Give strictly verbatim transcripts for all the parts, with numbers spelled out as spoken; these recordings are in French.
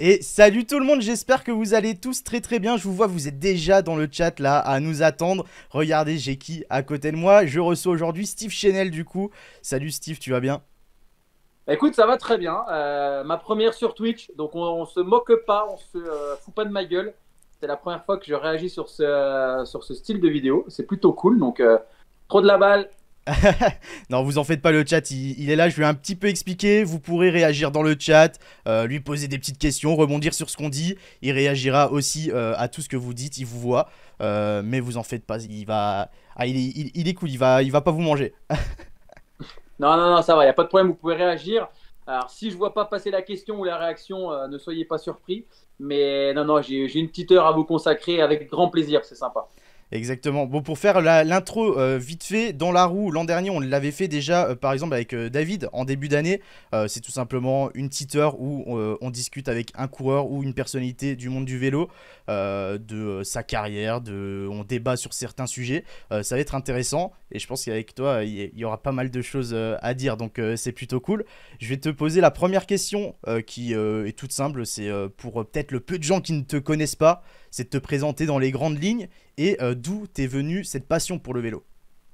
Et salut tout le monde, j'espère que vous allez tous très très bien. Je vous vois, vous êtes déjà dans le chat là à nous attendre. Regardez, j'ai qui à côté de moi. Je reçois aujourd'hui Steve Chenel du coup. Salut Steve, tu vas bien? Écoute, ça va très bien. Euh, ma première sur Twitch, donc on, on se moque pas, on se euh, fout pas de ma gueule. C'est la première fois que je réagis sur ce, euh, sur ce style de vidéo. C'est plutôt cool, donc euh, trop de la balle. Non, vous en faites pas, le chat, il, il est là, je lui ai un petit peu expliqué. Vous pourrez réagir dans le chat, euh, lui poser des petites questions, rebondir sur ce qu'on dit. Il réagira aussi euh, à tout ce que vous dites, il vous voit. Euh, mais vous en faites pas, il va... Ah, il est, il, il est cool, il va, il va pas vous manger. Non, non, non, ça va, il n'y a pas de problème, vous pouvez réagir. Alors, si je vois pas passer la question ou la réaction, euh, ne soyez pas surpris. Mais non, non, j'ai j'ai une petite heure à vous consacrer avec grand plaisir, c'est sympa. Exactement. Bon, pour faire la- l'intro euh, vite fait, dans la roue, l'an dernier, on l'avait fait déjà, euh, par exemple, avec euh, David, en début d'année. Euh, c'est tout simplement une petite heure où euh, on discute avec un coureur ou une personnalité du monde du vélo, euh, de euh, sa carrière, de, on débat sur certains sujets. Euh, ça va être intéressant et je pense qu'avec toi, il y, il y aura pas mal de choses euh, à dire, donc euh, c'est plutôt cool. Je vais te poser la première question euh, qui euh, est toute simple. C'est euh, pour euh, peut-être le peu de gens qui ne te connaissent pas, c'est de te présenter dans les grandes lignes et euh, d'où t'es venue cette passion pour le vélo.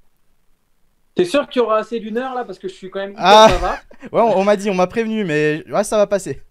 T'es sûr qu'il y aura assez d'une heure là, parce que je suis quand même hyper Ah, bavard. ouais, on, on m'a dit, on m'a prévenu, mais ouais, ça va passer.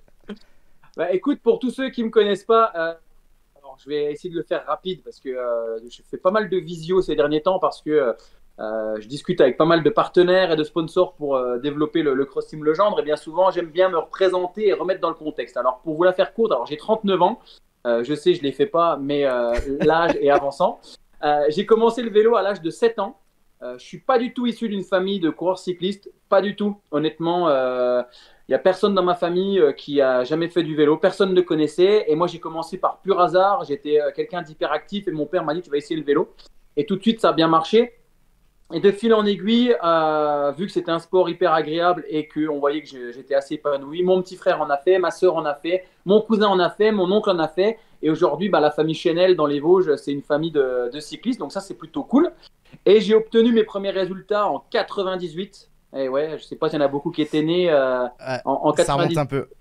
Bah, écoute, pour tous ceux qui me connaissent pas, euh, alors, je vais essayer de le faire rapide parce que euh, je fais pas mal de visio ces derniers temps parce que euh, je discute avec pas mal de partenaires et de sponsors pour euh, développer le, le Cross Team Legendre. Et bien souvent, j'aime bien me représenter et remettre dans le contexte. Alors, pour vous la faire courte, alors j'ai trente-neuf ans. Euh, je sais, je ne les fais pas, mais euh, l'âge est avançant. Euh, j'ai commencé le vélo à l'âge de sept ans. Euh, je ne suis pas du tout issu d'une famille de coureurs cyclistes. Pas du tout. Honnêtement, euh, il n'y a personne dans ma famille euh, qui a jamais fait du vélo. Personne ne connaissait. Et moi, j'ai commencé par pur hasard. J'étais euh, quelqu'un d'hyperactif et mon père m'a dit, tu vas essayer le vélo. Et tout de suite, ça a bien marché. Et de fil en aiguille, euh, vu que c'était un sport hyper agréable et qu'on voyait que j'étais assez épanoui, mon petit frère en a fait, ma soeur en a fait, mon cousin en a fait, mon oncle en a fait. Et aujourd'hui, bah, la famille Chenel dans les Vosges, c'est une famille de, de cyclistes. Donc ça, c'est plutôt cool. Et j'ai obtenu mes premiers résultats en quatre-vingt-dix-huit. Et ouais, je ne sais pas s'il y en a beaucoup qui étaient nés euh, Ouais, en, en ça remonte un quatre-vingt-dix-huit. peu.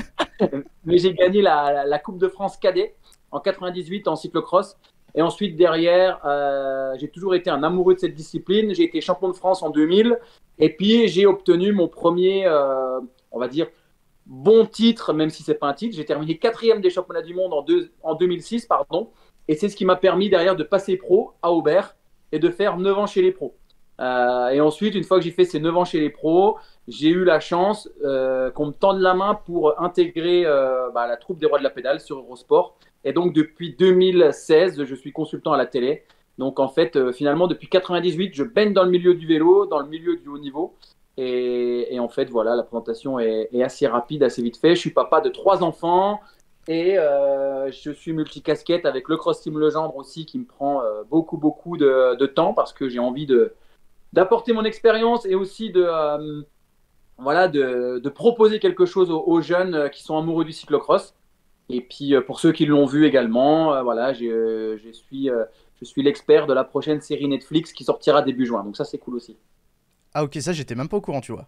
Mais j'ai gagné la, la, la Coupe de France cadet en quatre-vingt-dix-huit en cyclocross. Et ensuite, derrière, euh, j'ai toujours été un amoureux de cette discipline. J'ai été champion de France en deux mille. Et puis, j'ai obtenu mon premier, euh, on va dire, bon titre, même si ce n'est pas un titre. J'ai terminé quatrième des championnats du monde en, deux, en deux mille six. Pardon. Et c'est ce qui m'a permis derrière de passer pro à Aubert et de faire neuf ans chez les pros. Euh, et ensuite, une fois que j'ai fait ces neuf ans chez les pros, j'ai eu la chance euh, qu'on me tende la main pour intégrer euh, bah, la troupe des Rois de la Pédale sur Eurosport. Et donc, depuis deux mille seize, je suis consultant à la télé. Donc, en fait, euh, finalement, depuis quatre-vingt-dix-huit, je baigne dans le milieu du vélo, dans le milieu du haut niveau. Et, et en fait, voilà, la présentation est, est assez rapide, assez vite fait. Je suis papa de trois enfants et euh, je suis multicasquette avec le Cross Team Legendre aussi, qui me prend euh, beaucoup, beaucoup de, de temps parce que j'ai envie de, d'apporter mon expérience et aussi de, euh, voilà, de, de proposer quelque chose aux, aux jeunes qui sont amoureux du cyclocross. Et puis euh, pour ceux qui l'ont vu également, euh, voilà, je, je suis, euh, je suis l'expert de la prochaine série Netflix qui sortira début juin. Donc ça, c'est cool aussi. Ah, ok, ça, j'étais même pas au courant, tu vois.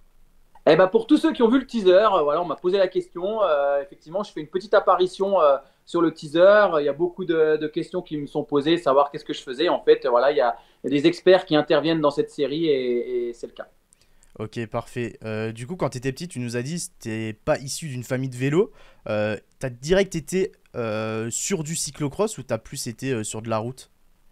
Eh ben, pour tous ceux qui ont vu le teaser, euh, voilà, on m'a posé la question. Euh, effectivement, je fais une petite apparition euh, sur le teaser. Il y a beaucoup de, de questions qui me sont posées, savoir qu'est-ce que je faisais. En fait, voilà, il y a, il y a des experts qui interviennent dans cette série et, et c'est le cas. Ok, parfait. Euh, du coup, quand t'étais petit, tu nous as dit que t'es pas issu d'une famille de vélo. Euh, t'as direct été euh, sur du cyclocross ou t'as plus été euh, sur de la route?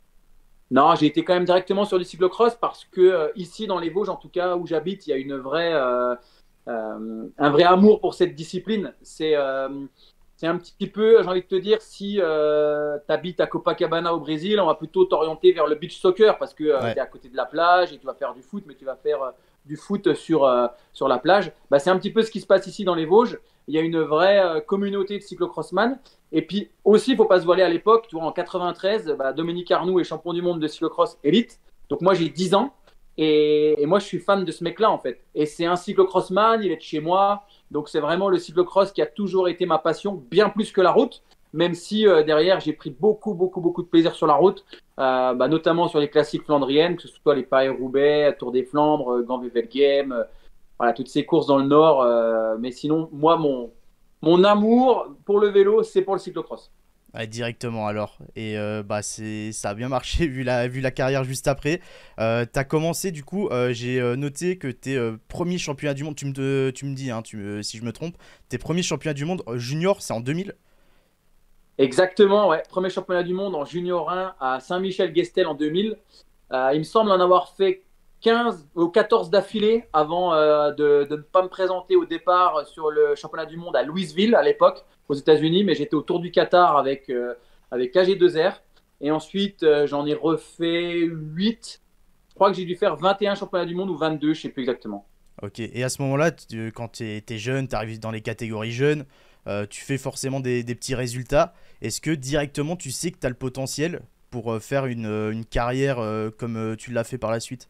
Non, j'ai été quand même directement sur du cyclocross parce que euh, ici, dans les Vosges, en tout cas où j'habite, il y a une vraie, euh, euh, un vrai amour pour cette discipline. C'est euh, c'est un petit peu, j'ai envie de te dire, si euh, tu habites à Copacabana au Brésil, on va plutôt t'orienter vers le beach soccer parce que euh, tu Ouais. es à côté de la plage et tu vas faire du foot, mais tu vas faire euh, du foot sur, euh, sur la plage. Bah, c'est un petit peu ce qui se passe ici dans les Vosges. Il y a une vraie euh, communauté de cyclocrossman. Et puis aussi, il ne faut pas se voiler à l'époque. Tu vois, en quatre-vingt-treize, bah, Dominique Arnoux est champion du monde de cyclocross élite. Donc moi, j'ai dix ans. Et, et moi, je suis fan de ce mec-là, en fait. Et c'est un cyclocrossman, il est de chez moi. Donc c'est vraiment le cyclocross qui a toujours été ma passion, bien plus que la route. Même si euh, derrière, j'ai pris beaucoup, beaucoup, beaucoup de plaisir sur la route, euh, bah, notamment sur les classiques flandriennes, que ce soit les Paris-Roubaix, Tour des Flandres, Gand-Wevelgem, euh, voilà, toutes ces courses dans le Nord. Euh, mais sinon, moi, mon, Mon amour pour le vélo, c'est pour le cyclocross. Ouais, directement alors. Et euh, bah c'est ça a bien marché vu la, vu la carrière juste après. Euh, t'as commencé du coup, euh, j'ai euh, noté que tes euh, premiers championnats du monde, tu me, tu me dis hein, tu me- si je me trompe, tes premiers championnats du monde euh, junior, c'est en deux mille. Exactement, ouais. Premier championnat du monde en junior un à Saint-Michel-Guestel en deux mille. Euh, il me semble en avoir fait quinze ou quatorze d'affilée avant euh, de, de ne pas me présenter au départ sur le championnat du monde à Louisville à l'époque, aux États-Unis, mais j'étais au Tour du Qatar avec, euh, avec K G deux R. Et ensuite, euh, j'en ai refait huit. Je crois que j'ai dû faire vingt et un championnats du monde ou vingt-deux, je ne sais plus exactement. Ok, et à ce moment-là, tu- quand t'es es jeune, t'arrives dans les catégories jeunes, euh, tu fais forcément des, des petits résultats. Est-ce que directement tu sais que t'as le potentiel pour euh, faire une, euh, une carrière euh, comme euh, tu l'as fait par la suite?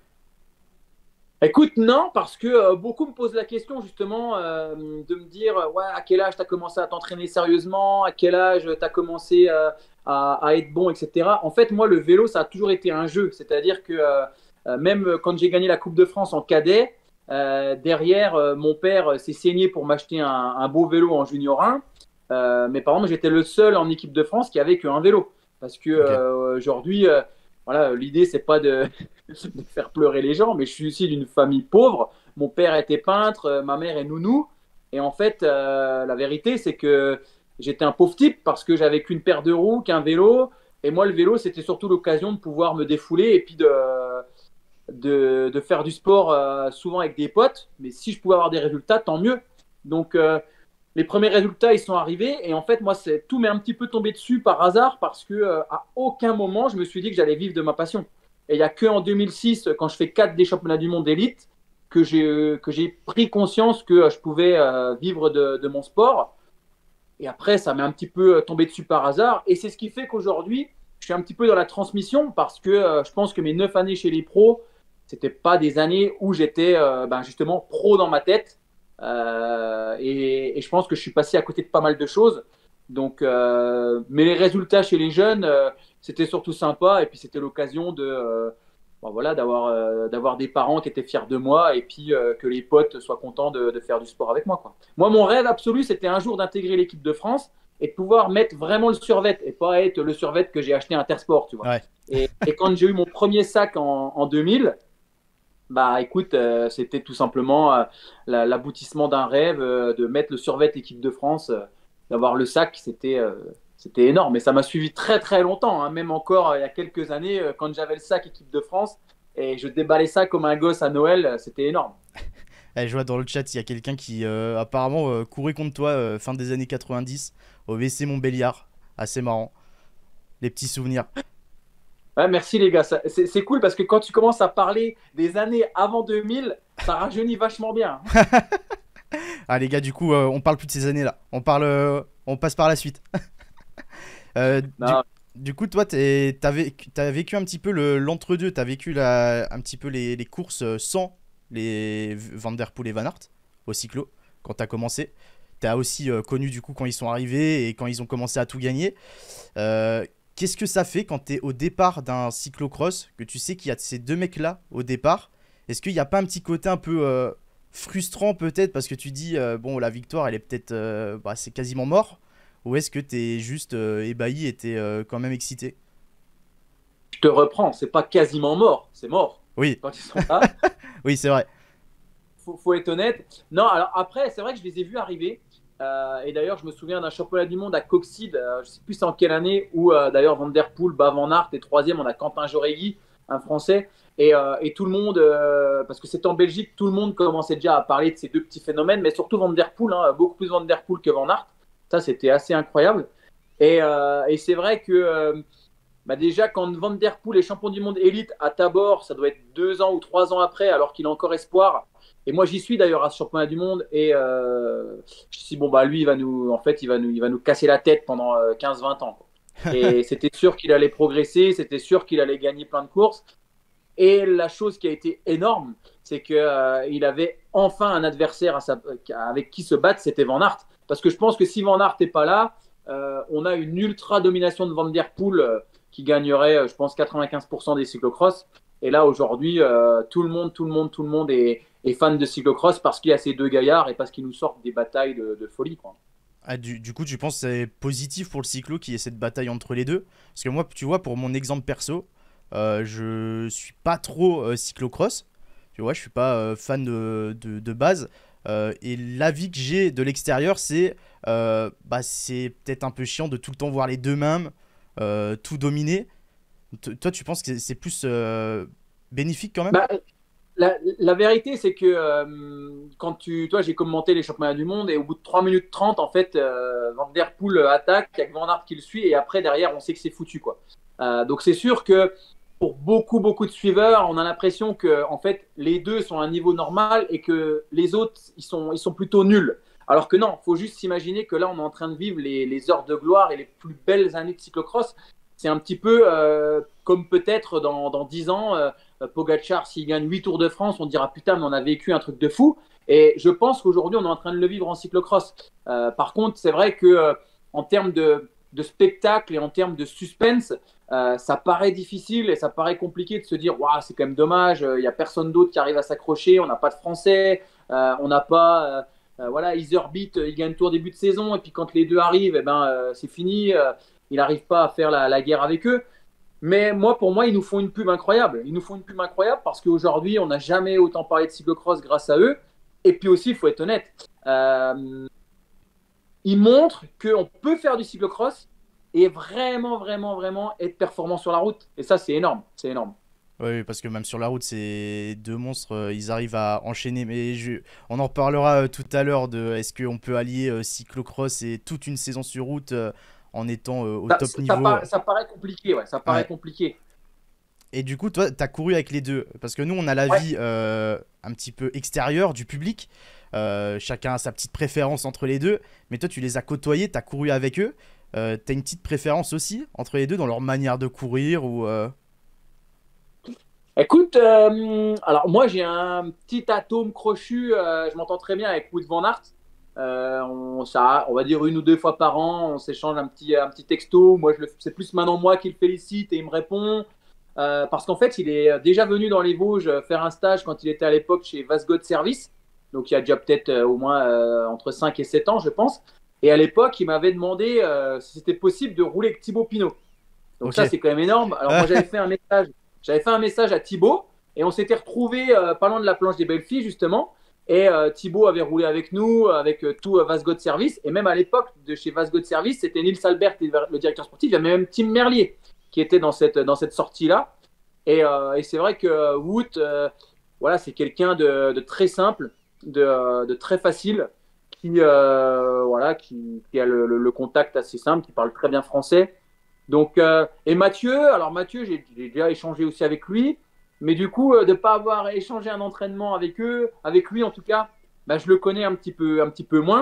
Écoute, non, parce que euh, beaucoup me posent la question justement euh, de me dire, euh, ouais, à quel âge tu as commencé à t'entraîner sérieusement, à quel âge tu as commencé euh, à, à être bon, et cetera. En fait, moi, le vélo, ça a toujours été un jeu. C'est-à-dire que euh, euh, même quand j'ai gagné la Coupe de France en cadet, euh, derrière, euh, mon père euh, s'est saigné pour m'acheter un, un beau vélo en junior un. Euh, mais par exemple, j'étais le seul en équipe de France qui avait qu'un vélo. Parce que Ok. euh, aujourd'hui, euh, voilà, l'idée, c'est pas de de faire pleurer les gens, mais je suis issu d'une famille pauvre. Mon père était peintre, euh, ma mère est nounou. Et en fait, euh, la vérité, c'est que j'étais un pauvre type parce que j'avais qu'une paire de roues, qu'un vélo. Et moi, le vélo, c'était surtout l'occasion de pouvoir me défouler et puis de, de, de faire du sport euh, souvent avec des potes. Mais si je pouvais avoir des résultats, tant mieux. Donc, euh, les premiers résultats, ils sont arrivés. Et en fait, moi, c'est, tout m'est un petit peu tombé dessus par hasard parce que euh, à aucun moment, je me suis dit que j'allais vivre de ma passion. Et il n'y a qu'en deux mille six, quand je fais quatre des championnats du monde d'élite, que j'ai, euh, que j'ai pris conscience que euh, je pouvais euh, vivre de, de mon sport. Et après, ça m'est un petit peu euh, tombé dessus par hasard. Et c'est ce qui fait qu'aujourd'hui, je suis un petit peu dans la transmission parce que euh, je pense que mes neuf années chez les pros, c'était pas des années où j'étais euh, ben, justement pro dans ma tête. Euh, et, et, je pense que je suis passé à côté de pas mal de choses. Donc, euh, mais les résultats chez les jeunes, euh, c'était surtout sympa. Et puis, c'était l'occasion de, euh, bon, voilà, d'avoir, euh, d'avoir des parents qui étaient fiers de moi et puis euh, que les potes soient contents de, de faire du sport avec moi, quoi. Moi, mon rêve absolu, c'était un jour d'intégrer l'équipe de France et de pouvoir mettre vraiment le survêt et pas être le survêt que j'ai acheté à Intersport, tu vois. Ouais. Et, et quand j'ai eu mon premier sac en, en deux mille, bah écoute, euh, c'était tout simplement euh, la- l'aboutissement d'un rêve euh, de mettre le survêt équipe de France, euh, d'avoir le sac, c'était euh, c'était énorme. Et ça m'a suivi très très longtemps, hein, même encore euh, il y a quelques années, euh, quand j'avais le sac équipe de France et je déballais ça comme un gosse à Noël, euh, c'était énorme. Eh, je vois dans le chat, il y a quelqu'un qui euh, apparemment euh, courait contre toi euh, fin des années quatre-vingt-dix au W C Montbéliard. Assez marrant. Les petits souvenirs. Ouais, merci les gars, Ça- c'est c'est cool parce que quand tu commences à parler des années avant deux mille, ça rajeunit vachement bien. Ah les gars, du coup, euh, on parle plus de ces années-là. On parle, euh, on passe par la suite. Euh, du, Non, du coup, toi, t'es- t'as vécu, t'as vécu un petit peu le- l'entre-deux. T'as vécu la, un petit peu les, les courses euh, sans les Van Der Poel et Van Aert au cyclo quand t'as commencé. T'as aussi euh, connu du coup quand ils sont arrivés et quand ils ont commencé à tout gagner. Euh, Qu'est-ce que ça fait quand t'es au départ d'un cyclocross, que tu sais qu'il y a ces deux mecs-là au départ? Est-ce qu'il n'y a pas un petit côté un peu euh, frustrant peut-être parce que tu dis, euh, bon, la victoire, elle est peut-être, euh, bah, c'est quasiment mort? Ou est-ce que t'es juste euh, ébahi et t'es euh, quand même excité? je te reprends, c'est pas quasiment mort, c'est mort. Oui, Quand ils sont là, oui, c'est vrai. faut, faut être honnête. Non, alors après, c'est vrai que je les ai vus arriver. Euh, et d'ailleurs, je me souviens d'un championnat du monde à Coxide, euh, je sais plus c'est en quelle année, où euh, d'ailleurs Van Der Poel bat Van Aert et troisième, on a Quentin Joregui, un Français. Et, euh, et tout le monde, euh, parce que c'était en Belgique, tout le monde commençait déjà à parler de ces deux petits phénomènes, mais surtout Van Der Poel, hein, beaucoup plus Van Der Poel que Van Aert. Ça, c'était assez incroyable. Et, euh, et c'est vrai que euh, bah déjà, quand Van Der Poel est champion du monde élite à Tabor, ça doit être deux ans ou trois ans après, alors qu'il a encore espoir. Et moi, j'y suis d'ailleurs à ce championnat du monde. Et euh, je me suis dit, bon, bah, lui, il va nous, en fait, il va nous, il va nous casser la tête pendant euh, quinze vingt ans, quoi. Et c'était sûr qu'il allait progresser, c'était sûr qu'il allait gagner plein de courses. Et la chose qui a été énorme, c'est qu'il euh, avait enfin un adversaire à sa, avec qui se battre, c'était Van Aert. Parce que je pense que si Van Aert n'est pas là, euh, on a une ultra domination de Van Der Poel euh, qui gagnerait, euh, je pense, quatre-vingt-quinze pour cent des cyclocross. Et là, aujourd'hui, euh, tout le monde, tout le monde, tout le monde est, est fan de cyclocross parce qu'il y a ces deux gaillards et parce qu'ils nous sortent des batailles de, de folie, quoi. Ah, du, du coup, tu penses que c'est positif pour le cyclo qu'il y ait cette bataille entre les deux? Parce que moi, tu vois, pour mon exemple perso, euh, je suis pas trop euh, cyclocross. Tu vois, je suis pas euh, fan de, de, de base. Euh, et l'avis que j'ai de l'extérieur, c'est euh, bah, c'est peut-être un peu chiant de tout le temps voir les deux mêmes, euh, tout dominer. T- Toi, tu penses que c'est c'est plus euh, bénéfique quand même? Bah, la, la vérité, c'est que euh, quand tu, toi, j'ai commenté les championnats du monde et au bout de trois minutes trente, en fait, euh, Van Der Poel attaque avec Van Aert qui le suit et après, derrière, on sait que c'est foutu, quoi. Euh, donc, c'est sûr que pour beaucoup, beaucoup de suiveurs, on a l'impression que, en fait, les deux sont à un niveau normal et que les autres, ils sont, ils sont plutôt nuls. Alors que non, il faut juste s'imaginer que là, on est en train de vivre les, les heures de gloire et les plus belles années de cyclocross. C'est un petit peu euh, comme peut-être dans, dans dix ans. Euh, Pogacar, s'il gagne huit Tours de France, on dira putain, mais on a vécu un truc de fou. Et je pense qu'aujourd'hui, on est en train de le vivre en cyclocross. Euh, par contre, c'est vrai que euh, en termes de, de spectacle et en termes de suspense, euh, ça paraît difficile et ça paraît compliqué de se dire waouh, c'est quand même dommage, il euh, n'y a personne d'autre qui arrive à s'accrocher, on n'a pas de Français, euh, on n'a pas. Euh, euh, voilà, Iserbeat, il gagne Tour début de saison et puis quand les deux arrivent, eh ben, euh, c'est fini. Euh, il n'arrive pas à faire la, la guerre avec eux. Mais moi, pour moi, ils nous font une pub incroyable. Ils nous font une pub incroyable parce qu'aujourd'hui, on n'a jamais autant parlé de cyclocross grâce à eux. Et puis aussi, il faut être honnête, euh, ils montrent qu'on peut faire du cyclocross et vraiment, vraiment, vraiment être performant sur la route. Et ça, c'est énorme. C'est énorme. Oui, parce que même sur la route, c'est deux monstres, euh, ils arrivent à enchaîner. Mais je... on en reparlera euh, tout à l'heure de est-ce qu'on peut allier euh, cyclocross et toute une saison sur route euh, en étant euh, au Ça, top ça, niveau. par- ça paraît compliqué, ouais. Ça paraît Ouais. compliqué. Et du coup, toi, t'as couru avec les deux. Parce que nous, on a Ouais. l'avis euh, un petit peu extérieur du public. Euh, chacun a sa petite préférence entre les deux. Mais toi, tu les as côtoyés, t'as couru avec eux. Euh, t'as une petite préférence aussi entre les deux dans leur manière de courir ou euh, Écoute, euh, alors moi j'ai un petit atome crochu, euh, je m'entends très bien avec Wout van Aert. Euh, on, ça, on va dire une ou deux fois par an, on s'échange un petit, un petit texto. Moi, je le- c'est plus maintenant moi qui le félicite et il me répond. Euh, parce qu'en fait, il est déjà venu dans les Vosges faire un stage quand il était à l'époque chez Vasgot Service. Donc il y a déjà peut-être euh, au moins euh, entre cinq et sept ans, je pense. Et à l'époque, il m'avait demandé euh, si c'était possible de rouler avec Thibaut Pinot. Donc ok. ça, c'est quand même énorme. Alors moi, j'avais fait un message, j'avais fait un message à Thibaut et on s'était retrouvé euh, pas loin de la planche des belles filles justement. Et euh, Thibaut avait roulé avec nous, avec euh, tout euh, Vasgot Service. Et même à l'époque de chez Vasgot Service, c'était Nils Albert, le directeur sportif. Il y avait même Tim Merlier qui était dans cette, dans cette sortie-là. Et, euh, et c'est vrai que euh, Wout, euh, voilà, c'est quelqu'un de, de très simple, de, euh, de très facile, qui, euh, voilà, qui, qui a le, le, le contact assez simple, qui parle très bien français. Donc, euh, et Mathieu, alors Mathieu, j'ai j'ai déjà échangé aussi avec lui, mais du coup, euh, de ne pas avoir échangé un entraînement avec eux, avec lui en tout cas, bah, je le connais un petit peu, un petit peu moins.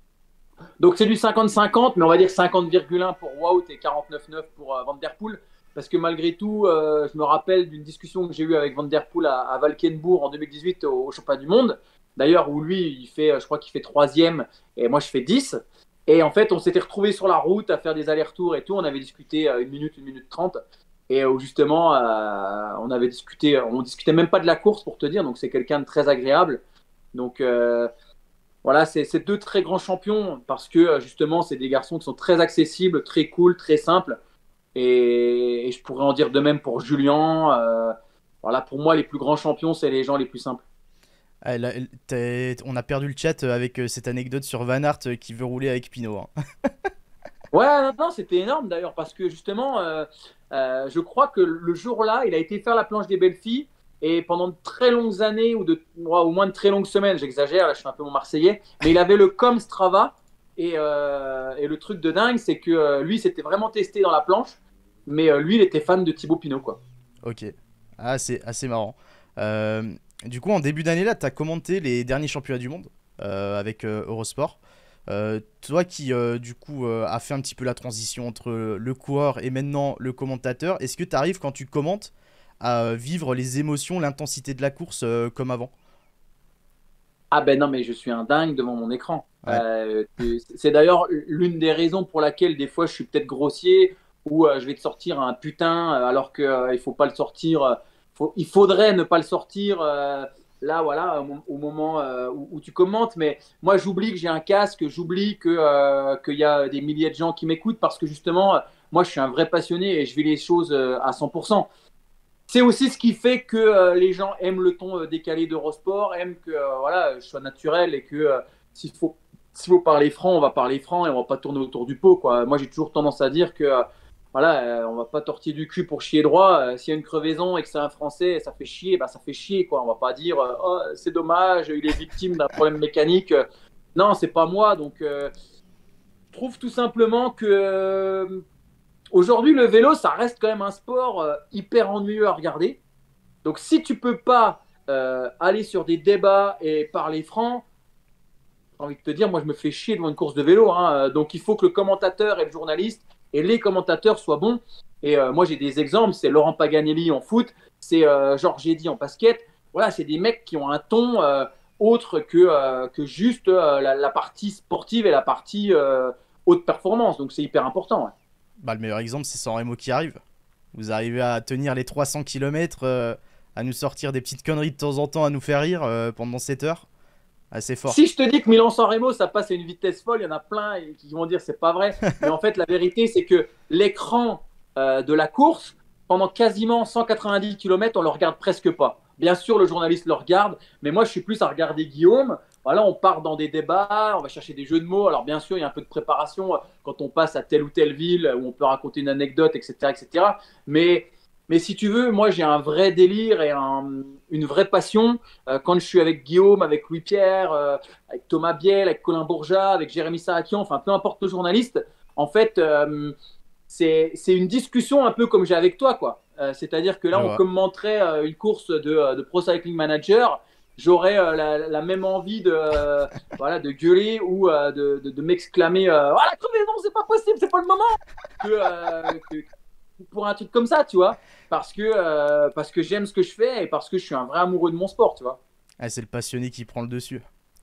Donc c'est du cinquante cinquante, mais on va dire cinquante virgule un pour Wout et quarante-neuf virgule neuf pour euh, Van Der Poel. Parce que malgré tout, euh, je me rappelle d'une discussion que j'ai eue avec Van Der Poel à, à Valkenburg en deux mille dix-huit au, au championnat du monde. D'ailleurs, où lui, il fait, je crois qu'il fait troisième et moi je fais dix. Et en fait, on s'était retrouvés sur la route à faire des allers-retours et tout. On avait discuté euh, une minute, une minute trente. Et où justement, euh, on avait discuté, on discutait même pas de la course pour te dire. Donc c'est quelqu'un de très agréable. Donc euh, voilà, c'est c'est deux très grands champions parce que euh, justement, c'est des garçons qui sont très accessibles, très cool, très simples. Et, et je pourrais en dire de même pour Julien. Euh, voilà, pour moi, les plus grands champions, c'est les gens les plus simples. Ah, là, t'es- on a perdu le chat avec euh, cette anecdote sur Van Aert euh, qui veut rouler avec Pinot, hein. Ouais, non, non, c'était énorme d'ailleurs parce que justement, euh, euh, je crois que le jour-là, il a été faire la planche des belles filles et pendant de très longues années ou de, ouais, au moins de très longues semaines, j'exagère, là, je suis un peu mon Marseillais, mais il avait le com Strava et, euh, et le truc de dingue, c'est que euh, lui, s'était vraiment testé dans la planche, mais euh, lui, il était fan de Thibaut Pinot, quoi. Ok. Ah, c'est assez marrant. Euh, du coup, en début d'année, là, t'as commenté les derniers championnats du monde euh, avec euh, Eurosport. Euh, toi qui, euh, du coup, euh, a fait un petit peu la transition entre le coureur et maintenant le commentateur, est-ce que tu arrives, quand tu commentes, à euh, vivre les émotions, l'intensité de la course euh, comme avant? Ah ben non, mais je suis un dingue devant mon écran. Ouais. Euh, c'est d'ailleurs l'une des raisons pour laquelle des fois je suis peut-être grossier ou euh, je vais te sortir un putain euh, alors qu'il ne faut pas le sortir. euh, faut, il faudrait ne pas le sortir euh, là, voilà, au, au moment euh, où, où, tu commentes. Mais moi, j'oublie que j'ai un casque, j'oublie que euh, qu'il y a des milliers de gens qui m'écoutent parce que justement, moi, je suis un vrai passionné et je vis les choses euh, à cent pour cent. C'est aussi ce qui fait que euh, les gens aiment le ton euh, décalé d'Eurosport, aiment que euh, voilà, je sois naturel et que euh, s'il faut, s'il faut parler franc, on va parler franc et on va pas tourner autour du pot, quoi. Moi, j'ai toujours tendance à dire que euh, voilà, euh, on va pas tortiller du cul pour chier droit. Euh, s'il y a une crevaison et que c'est un Français, ça fait chier, bah ça fait chier, quoi. On va pas dire euh, oh, c'est dommage, il est victime d'un problème mécanique. Euh, non, c'est pas moi. Donc, euh, je trouve tout simplement que euh, aujourd'hui, le vélo, ça reste quand même un sport euh, hyper ennuyeux à regarder. Donc, si tu peux pas euh, aller sur des débats et parler franc, j'ai envie de te dire, moi, je me fais chier devant une course de vélo. Hein. Donc, il faut que le commentateur et le journaliste et les commentateurs soient bons. Et euh, moi, j'ai des exemples. C'est Laurent Paganelli en foot, c'est euh, Georges Eddy en basket. Voilà, c'est des mecs qui ont un ton euh, autre que, euh, que juste euh, la, la, partie sportive et la partie euh, haute performance. Donc, c'est hyper important. Ouais. Bah, le meilleur exemple, c'est San Remo qui arrive. Vous arrivez à tenir les trois cents kilomètres, euh, à nous sortir des petites conneries de temps en temps, à nous faire rire euh, pendant sept heures. Assez fort. Si je te dis que Milan-San Remo, ça passe à une vitesse folle, il y en a plein qui vont dire c'est pas vrai. Mais en fait, la vérité, c'est que l'écran euh, de la course, pendant quasiment cent quatre-vingt-dix kilomètres, on le regarde presque pas. Bien sûr, le journaliste le regarde, mais moi, je suis plus à regarder Guillaume. Voilà, on part dans des débats, on va chercher des jeux de mots. Alors, bien sûr, il y a un peu de préparation quand on passe à telle ou telle ville où on peut raconter une anecdote, et cetera, et cetera. Mais Mais si tu veux, moi j'ai un vrai délire et un, une vraie passion euh, quand je suis avec Guillaume, avec Louis-Pierre, euh, avec Thomas Biel, avec Colin Bourgeat, avec Jérémy Sarakian, enfin peu importe le journaliste. En fait, euh, c'est une discussion un peu comme j'ai avec toi, quoi. Euh, C'est-à-dire que là, on commenterait euh, une course de, de Pro Cycling Manager. J'aurais euh, la, la même envie de, euh, voilà, de gueuler ou euh, de, de, de m'exclamer euh, « Ah, la crevaison, c'est pas possible, c'est pas le moment !» que, euh, que pour un truc comme ça, tu vois, parce que, euh, parce que j'aime ce que je fais et parce que je suis un vrai amoureux de mon sport, tu vois. Ah, c'est le passionné qui prend le dessus.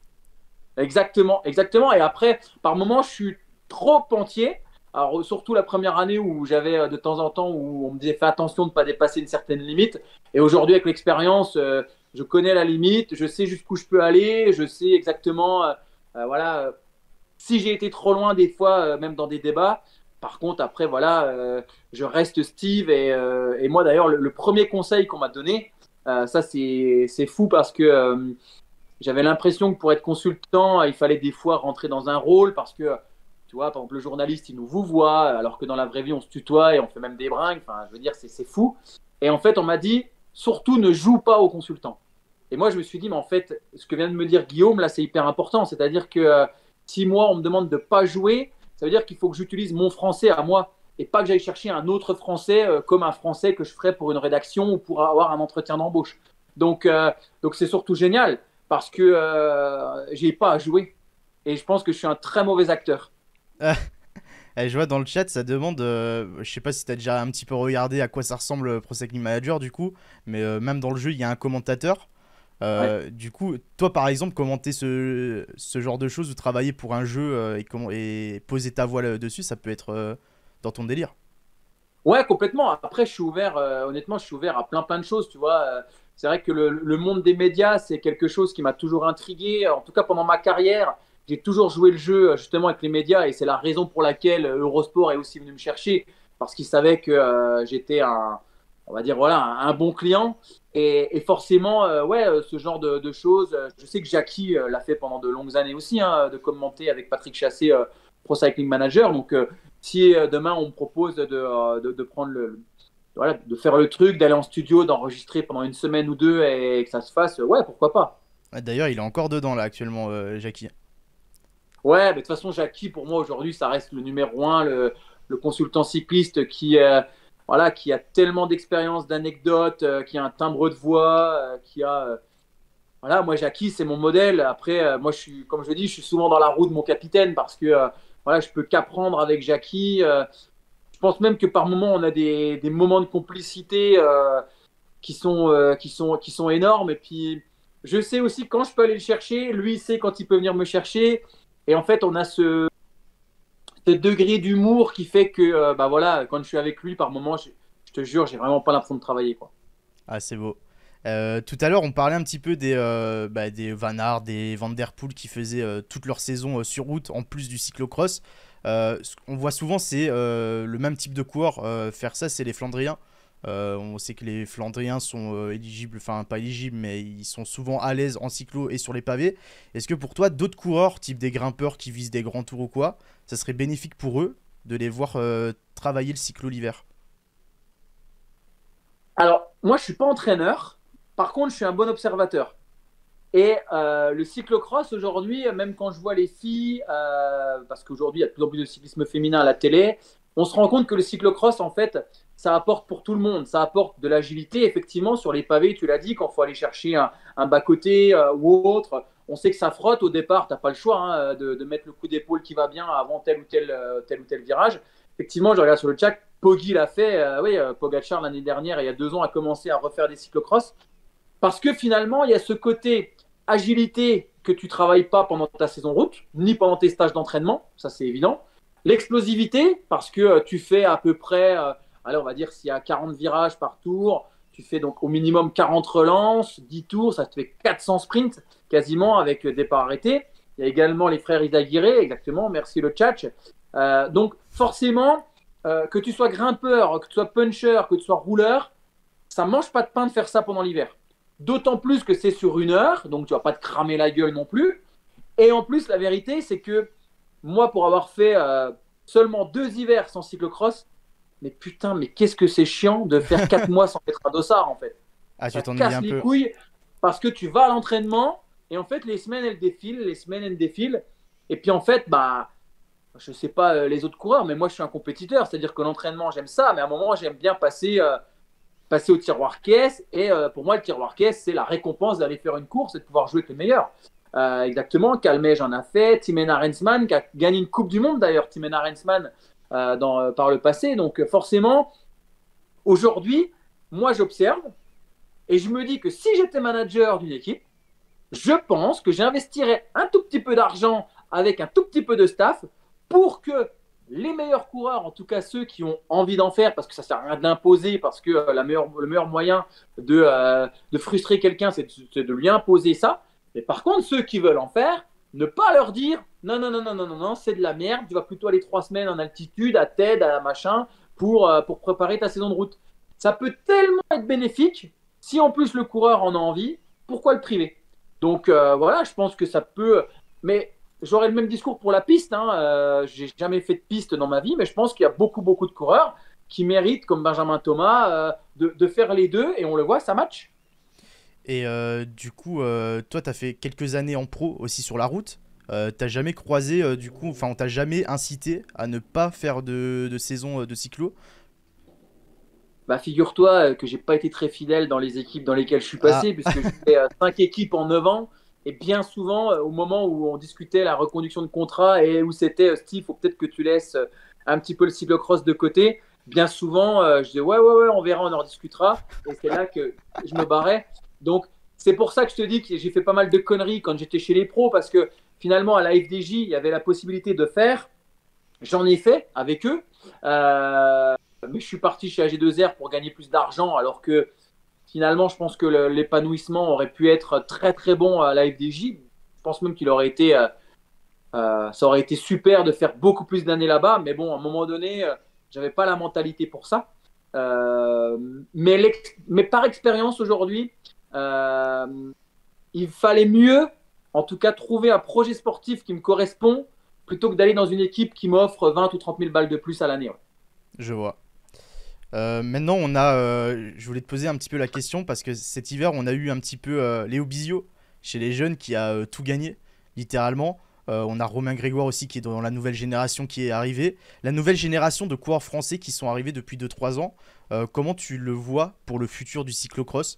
Exactement, exactement. Et après, par moments, je suis trop entier. Alors, surtout la première année où j'avais de temps en temps où on me disait fais attention de ne pas dépasser une certaine limite. Et aujourd'hui, avec l'expérience, euh, je connais la limite, je sais jusqu'où je peux aller, je sais exactement, euh, euh, voilà, euh, si j'ai été trop loin des fois, euh, même dans des débats. Par contre, après, voilà, euh, je reste Steve. Et, euh, et moi, d'ailleurs, le, le premier conseil qu'on m'a donné, euh, ça, c'est fou parce que euh, j'avais l'impression que pour être consultant, il fallait des fois rentrer dans un rôle parce que, tu vois, par exemple, le journaliste, il nous vous voit, alors que dans la vraie vie, on se tutoie et on fait même des brinques. Enfin, je veux dire, c'est fou. Et en fait, on m'a dit, surtout, ne joue pas au consultant. Et moi, je me suis dit, mais en fait, ce que vient de me dire Guillaume, là, c'est hyper important. C'est-à-dire que euh, si moi, on me demande de ne pas jouer, ça veut dire qu'il faut que j'utilise mon français à moi et pas que j'aille chercher un autre français euh, comme un français que je ferais pour une rédaction ou pour avoir un entretien d'embauche. Donc, euh, donc c'est surtout génial parce que euh, j'ai pas à jouer et je pense que je suis un très mauvais acteur. Ah, je vois dans le chat, ça demande, euh, je sais pas si t'as déjà un petit peu regardé à quoi ça ressemble Pro Cycling Manager du coup, mais euh, même dans le jeu, il y a un commentateur. Euh, ouais. Du coup, toi par exemple, commenter ce, ce genre de choses ou travailler pour un jeu euh, et, comment, et poser ta voix dessus, ça peut être euh, dans ton délire. Ouais, complètement. Après, je suis ouvert, euh, honnêtement, je suis ouvert à plein plein de choses, tu vois. Euh, c'est vrai que le, le monde des médias, c'est quelque chose qui m'a toujours intrigué. En tout cas, pendant ma carrière, j'ai toujours joué le jeu justement avec les médias et c'est la raison pour laquelle Eurosport est aussi venu me chercher parce qu'il savait que euh, j'étais un, on va dire voilà, un, un bon client. Et, et forcément, euh, ouais, ce genre de, de choses. Je sais que Jackie euh, l'a fait pendant de longues années aussi, hein, de commenter avec Patrick Chassé, euh, Pro Cycling Manager. Donc, euh, si euh, demain on me propose de, de, de prendre le, voilà, de faire le truc, d'aller en studio, d'enregistrer pendant une semaine ou deux et que ça se fasse, ouais, pourquoi pas. D'ailleurs, il est encore dedans là actuellement, euh, Jackie. Ouais, mais de toute façon, Jackie, pour moi aujourd'hui, ça reste le numéro un, le, le consultant cycliste qui euh, voilà, qui a tellement d'expérience, d'anecdotes, euh, qui a un timbre de voix, euh, qui a... Euh, voilà, moi, Jackie, c'est mon modèle. Après, euh, moi, je suis, comme je dis, je suis souvent dans la roue de mon capitaine parce que euh, voilà, je peux qu'apprendre avec Jackie. Euh, je pense même que par moments, on a des, des moments de complicité euh, qui, sont, euh, qui, sont, qui sont énormes. Et puis, je sais aussi quand je peux aller le chercher. Lui, il sait quand il peut venir me chercher. Et en fait, on a ce... ce degré d'humour qui fait que, euh, bah voilà, quand je suis avec lui, par moments, je, je te jure, j'ai vraiment pas l'impression de travailler, quoi. Ah, c'est beau. Euh, tout à l'heure, on parlait un petit peu des, euh, bah, des Van Aert, des Van Der Poel qui faisaient euh, toute leur saison euh, sur route en plus du cyclocross. Euh, ce qu'on voit souvent, c'est euh, le même type de coureur euh, faire ça, c'est les Flandriens. Euh, on sait que les Flandriens sont euh, éligibles, enfin pas éligibles, mais ils sont souvent à l'aise en cyclo et sur les pavés. Est-ce que pour toi, d'autres coureurs, type des grimpeurs qui visent des grands tours ou quoi, ça serait bénéfique pour eux de les voir euh, travailler le cyclo l'hiver? Alors, moi, je suis pas entraîneur. Par contre, je suis un bon observateur. Et euh, le cyclocross aujourd'hui, même quand je vois les filles, euh, parce qu'aujourd'hui il y a de plus en plus de cyclisme féminin à la télé, on se rend compte que le cyclocross, en fait, ça apporte pour tout le monde. Ça apporte de l'agilité, effectivement, sur les pavés, tu l'as dit, quand il faut aller chercher un, un bas-côté euh, ou autre. On sait que ça frotte au départ, tu n'as pas le choix hein, de, de, mettre le coup d'épaule qui va bien avant tel ou tel, euh, tel ou tel virage. Effectivement, je regarde sur le chat, Poggi l'a fait, euh, oui, euh, Pogacar l'année dernière, il y a deux ans, a commencé à refaire des cyclocross. Parce que finalement, il y a ce côté agilité que tu travailles pas pendant ta saison route, ni pendant tes stages d'entraînement, ça c'est évident. L'explosivité, parce que euh, tu fais à peu près, euh, allez, on va dire s'il y a quarante virages par tour, tu fais donc au minimum quarante relances, dix tours, ça te fait quatre cents sprints quasiment avec euh, départ arrêté. Il y a également les frères Izaguirre, exactement, merci le tchatch. Euh, donc forcément, euh, que tu sois grimpeur, que tu sois puncher, que tu sois rouleur, ça mange pas de pain de faire ça pendant l'hiver. D'autant plus que c'est sur une heure, donc tu vas pas te cramer la gueule non plus. Et en plus, la vérité, c'est que moi, pour avoir fait euh, seulement deux hivers sans cyclocross, mais putain, mais qu'est-ce que c'est chiant de faire quatre mois sans mettre un dossard en fait. Ah, tu Ça t'ennuies casse un les peu. couilles parce que tu vas à l'entraînement et en fait, les semaines elles défilent, les semaines elles défilent. Et puis en fait, bah, je sais pas euh, les autres coureurs, mais moi je suis un compétiteur, c'est-à-dire que l'entraînement j'aime ça, mais à un moment j'aime bien passer. Euh, passer au tiroir caisse. Et euh, pour moi, le tiroir caisse, c'est la récompense d'aller faire une course et de pouvoir jouer avec les meilleurs. Euh, exactement. Calmej j'en a fait. Timena Rensman, qui a gagné une Coupe du Monde d'ailleurs, Timena Rensman, euh, dans, euh, par le passé. Donc forcément, aujourd'hui, moi, j'observe et je me dis que si j'étais manager d'une équipe, je pense que j'investirais un tout petit peu d'argent avec un tout petit peu de staff pour que les meilleurs coureurs, en tout cas ceux qui ont envie d'en faire, parce que ça ne sert à rien d'imposer, parce que euh, la meilleure, le meilleur moyen de, euh, de frustrer quelqu'un, c'est de, de lui imposer ça. Mais par contre, ceux qui veulent en faire, ne pas leur dire non, non, non, non, non, non, non, c'est de la merde, tu vas plutôt aller trois semaines en altitude, à T E D, à machin, pour, euh, pour préparer ta saison de route. Ça peut tellement être bénéfique, si en plus le coureur en a envie, pourquoi le priver? Donc euh, voilà, je pense que ça peut. Mais j'aurais le même discours pour la piste. Hein. Euh, j'ai jamais fait de piste dans ma vie, mais je pense qu'il y a beaucoup, beaucoup de coureurs qui méritent, comme Benjamin Thomas, euh, de, de faire les deux. Et on le voit, ça match. Et euh, du coup, euh, toi, t'as fait quelques années en pro aussi sur la route. Euh, t'as jamais croisé, euh, du coup, enfin, on t'a jamais incité à ne pas faire de, de saison euh, de cyclo? Bah, figure-toi euh, que j'ai pas été très fidèle dans les équipes dans lesquelles je suis Ah, passé, puisque j'ai fait euh, cinq équipes en neuf ans. Et bien souvent, euh, au moment où on discutait la reconduction de contrat et où c'était euh, Steve, faut peut-être que tu laisses euh, un petit peu le cyclocross de côté. Bien souvent, euh, je dis ouais, ouais, ouais, on verra, on en discutera. Et c'est là que je me barrais. Donc, c'est pour ça que je te dis que j'ai fait pas mal de conneries quand j'étais chez les pros, parce que finalement, à la F D J, il y avait la possibilité de faire. J'en ai fait avec eux. Euh, mais je suis parti chez A G deux R pour gagner plus d'argent, alors que finalement, je pense que le- l'épanouissement aurait pu être très très bon à la F D J. Je pense même qu'il aurait été, euh, euh, ça aurait été super de faire beaucoup plus d'années là-bas. Mais bon, à un moment donné, euh, j'avais pas la mentalité pour ça. Euh, mais, l'ex- mais par expérience aujourd'hui, euh, il fallait mieux, en tout cas, trouver un projet sportif qui me correspond plutôt que d'aller dans une équipe qui m'offre vingt ou trente mille balles de plus à l'année. Ouais. je vois. Euh, maintenant, on a, euh, je voulais te poser un petit peu la question parce que cet hiver, on a eu un petit peu euh, Léo Bizio chez les jeunes qui a euh, tout gagné, littéralement. Euh, on a Romain Grégoire aussi qui est dans la nouvelle génération qui est arrivée. La nouvelle génération de coureurs français qui sont arrivés depuis deux trois ans. Euh, comment tu le vois pour le futur du cyclocross?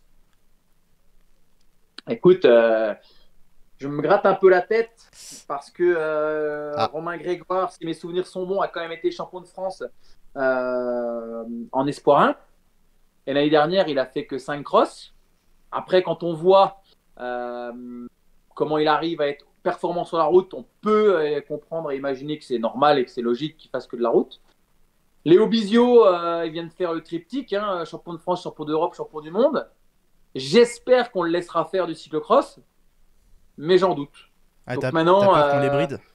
Écoute, euh, je me gratte un peu la tête parce que euh, Ah, Romain Grégoire, si mes souvenirs sont bons, a quand même été champion de France euh, en Espoir un. Et l'année dernière, il a fait que cinq crosses. Après, quand on voit euh, comment il arrive à être performant sur la route, on peut euh, comprendre et imaginer que c'est normal et que c'est logique qu'il fasse que de la route. Léo Bizio, euh, il vient de faire le triptyque, hein, champion de France, champion d'Europe, champion du monde. J'espère qu'on le laissera faire du cyclocross, mais j'en doute. Ah, Donc t'as t'as maintenant, peur qu'on les euh, bride?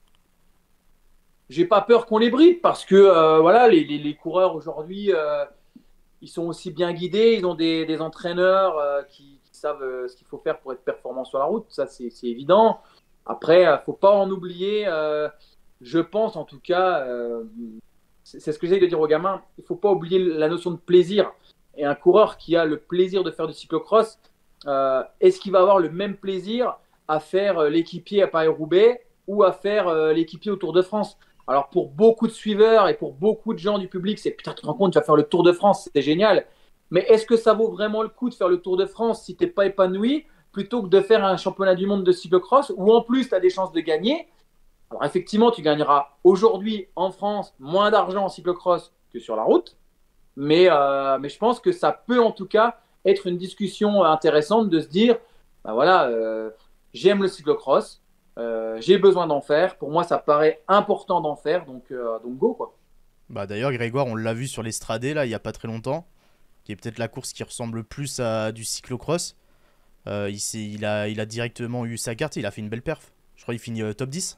j'ai pas peur qu'on les bride parce que euh, voilà, les, les, les coureurs aujourd'hui, euh, ils sont aussi bien guidés, ils ont des, des entraîneurs euh, qui, qui savent euh, ce qu'il faut faire pour être performant sur la route, ça c'est c'est évident. Après, euh, faut pas en oublier, euh, je pense en tout cas, euh, c'est c'est ce que j'essaie de dire aux gamins, il faut pas oublier la notion de plaisir. Et un coureur qui a le plaisir de faire du cyclocross, euh, est-ce qu'il va avoir le même plaisir à faire euh, l'équipier à Paris-Roubaix ou à faire euh, l'équipier au Tour de France? Alors pour beaucoup de suiveurs et pour beaucoup de gens du public, c'est putain, tu te rends compte, tu vas faire le Tour de France, c'est génial. Mais est-ce que ça vaut vraiment le coup de faire le Tour de France si tu n'es pas épanoui plutôt que de faire un championnat du monde de cyclocross où en plus tu as des chances de gagner? Alors effectivement, tu gagneras aujourd'hui en France moins d'argent en cyclocross que sur la route, mais, euh, mais je pense que ça peut en tout cas être une discussion intéressante de se dire, ben voilà, euh, j'aime le cyclocross, euh, j'ai besoin d'en faire. Pour moi, ça paraît important d'en faire, donc, euh, donc go quoi. Bah d'ailleurs, Grégoire, on l'a vu sur l'Estradé, là, il y a pas très longtemps, qui est peut-être la course qui ressemble plus à du cyclocross. Euh, il, s'est- il a, il a directement eu sa carte, il a fait une belle perf. Je crois qu'il finit euh, top dix.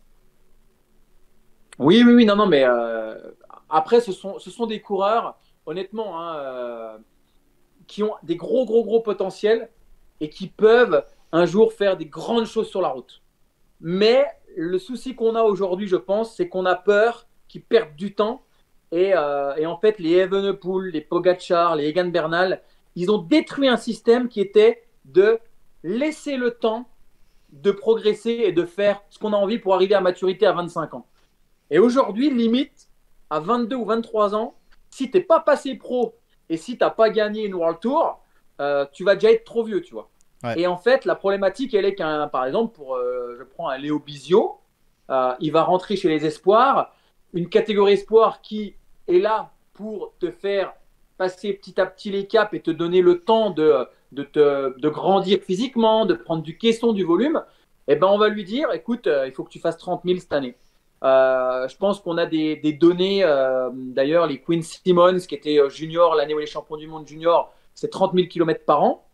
Oui, oui, oui, non, non, mais euh, après, ce sont, ce sont des coureurs, honnêtement, hein, euh, qui ont des gros, gros, gros potentiels et qui peuvent un jour faire des grandes choses sur la route. Mais le souci qu'on a aujourd'hui, je pense, c'est qu'on a peur qu'ils perdent du temps. Et, euh, et en fait, les Evenepoel, les Pogacar, les Egan Bernal, ils ont détruit un système qui était de laisser le temps de progresser et de faire ce qu'on a envie pour arriver à maturité à vingt-cinq ans. Et aujourd'hui, limite, à vingt-deux ou vingt-trois ans, si tu n'es pas passé pro et si tu n'as pas gagné une World Tour, euh, tu vas déjà être trop vieux, tu vois. Ouais. Et en fait, la problématique, elle est qu'un, par exemple, pour, euh, je prends un Léo Bizio, euh, il va rentrer chez les espoirs, une catégorie espoir qui est là pour te faire passer petit à petit les caps et te donner le temps de, de, te, de grandir physiquement, de prendre du caisson, du volume. Eh ben, on va lui dire, écoute, euh, il faut que tu fasses trente mille cette année. Euh, je pense qu'on a des, des données, euh, d'ailleurs, les Quinn Simmons, qui était junior l'année où les champions du monde junior, c'est trente mille kilomètres par an.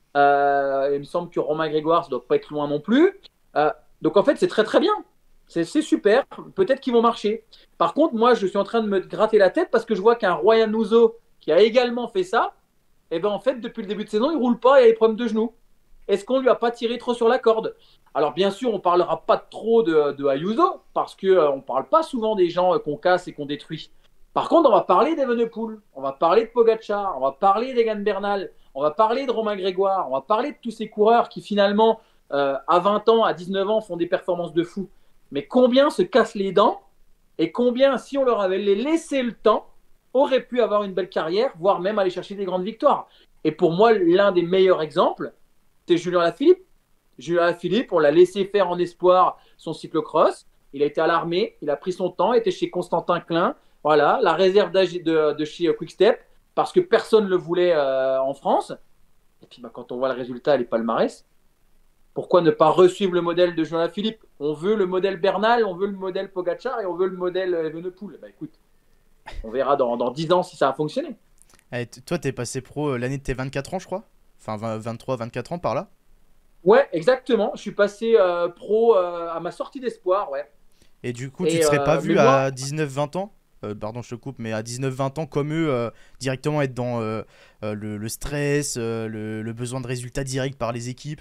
Euh, il me semble que Romain Grégoire, ça ne doit pas être loin non plus. Euh, donc en fait, c'est très très bien. C'est c'est super. Peut-être qu'ils vont marcher. Par contre, moi, je suis en train de me gratter la tête parce que je vois qu'un Ryan Uzo, qui a également fait ça, et ben en fait, depuis le début de saison, il roule pas et il a des problèmes de genoux. Est-ce qu'on lui a pas tiré trop sur la corde? Alors bien sûr, on parlera pas trop de, de Ayuso parce que euh, on parle pas souvent des gens euh, qu'on casse et qu'on détruit. Par contre, on va parler d'Evenepoel, on va parler de Pogacar, on va parler d'Egan Bernal, on va parler de Romain Grégoire, on va parler de tous ces coureurs qui finalement, euh, à vingt ans, à dix-neuf ans, font des performances de fou. Mais combien se cassent les dents et combien, si on leur avait laissé le temps, auraient pu avoir une belle carrière, voire même aller chercher des grandes victoires. Et pour moi, l'un des meilleurs exemples, c'est Julien Lafilippe. Julien Lafilippe, on l'a laissé faire en espoir son cyclocross. Il a été à l'armée, il a pris son temps, était chez Constantin Klein, voilà, la réserve de, de chez Quick-Step, parce que personne ne le voulait euh, en France. Et puis bah, quand on voit le résultat et les palmarès, pourquoi ne pas resuivre le modèle de Julien Lafilippe? On veut le modèle Bernal, on veut le modèle Pogacar et on veut le modèle Evenepoel. Bah écoute, on verra dans, dans dix ans si ça a fonctionné. Eh, t- toi, t'es passé pro euh, l'année de tes vingt-quatre ans, je crois. Enfin, vingt vingt-trois, vingt-quatre ans par là. Ouais, exactement. Je suis passé euh, pro euh, à ma sortie d'espoir, ouais. Et du coup, tu te Et, serais pas euh, mais vu moi, à dix-neuf vingt ans? Euh, pardon, je te coupe, mais à dix-neuf vingt ans, comme eux, euh, directement être dans euh, euh, le, le stress, euh, le, le besoin de résultats directs par les équipes.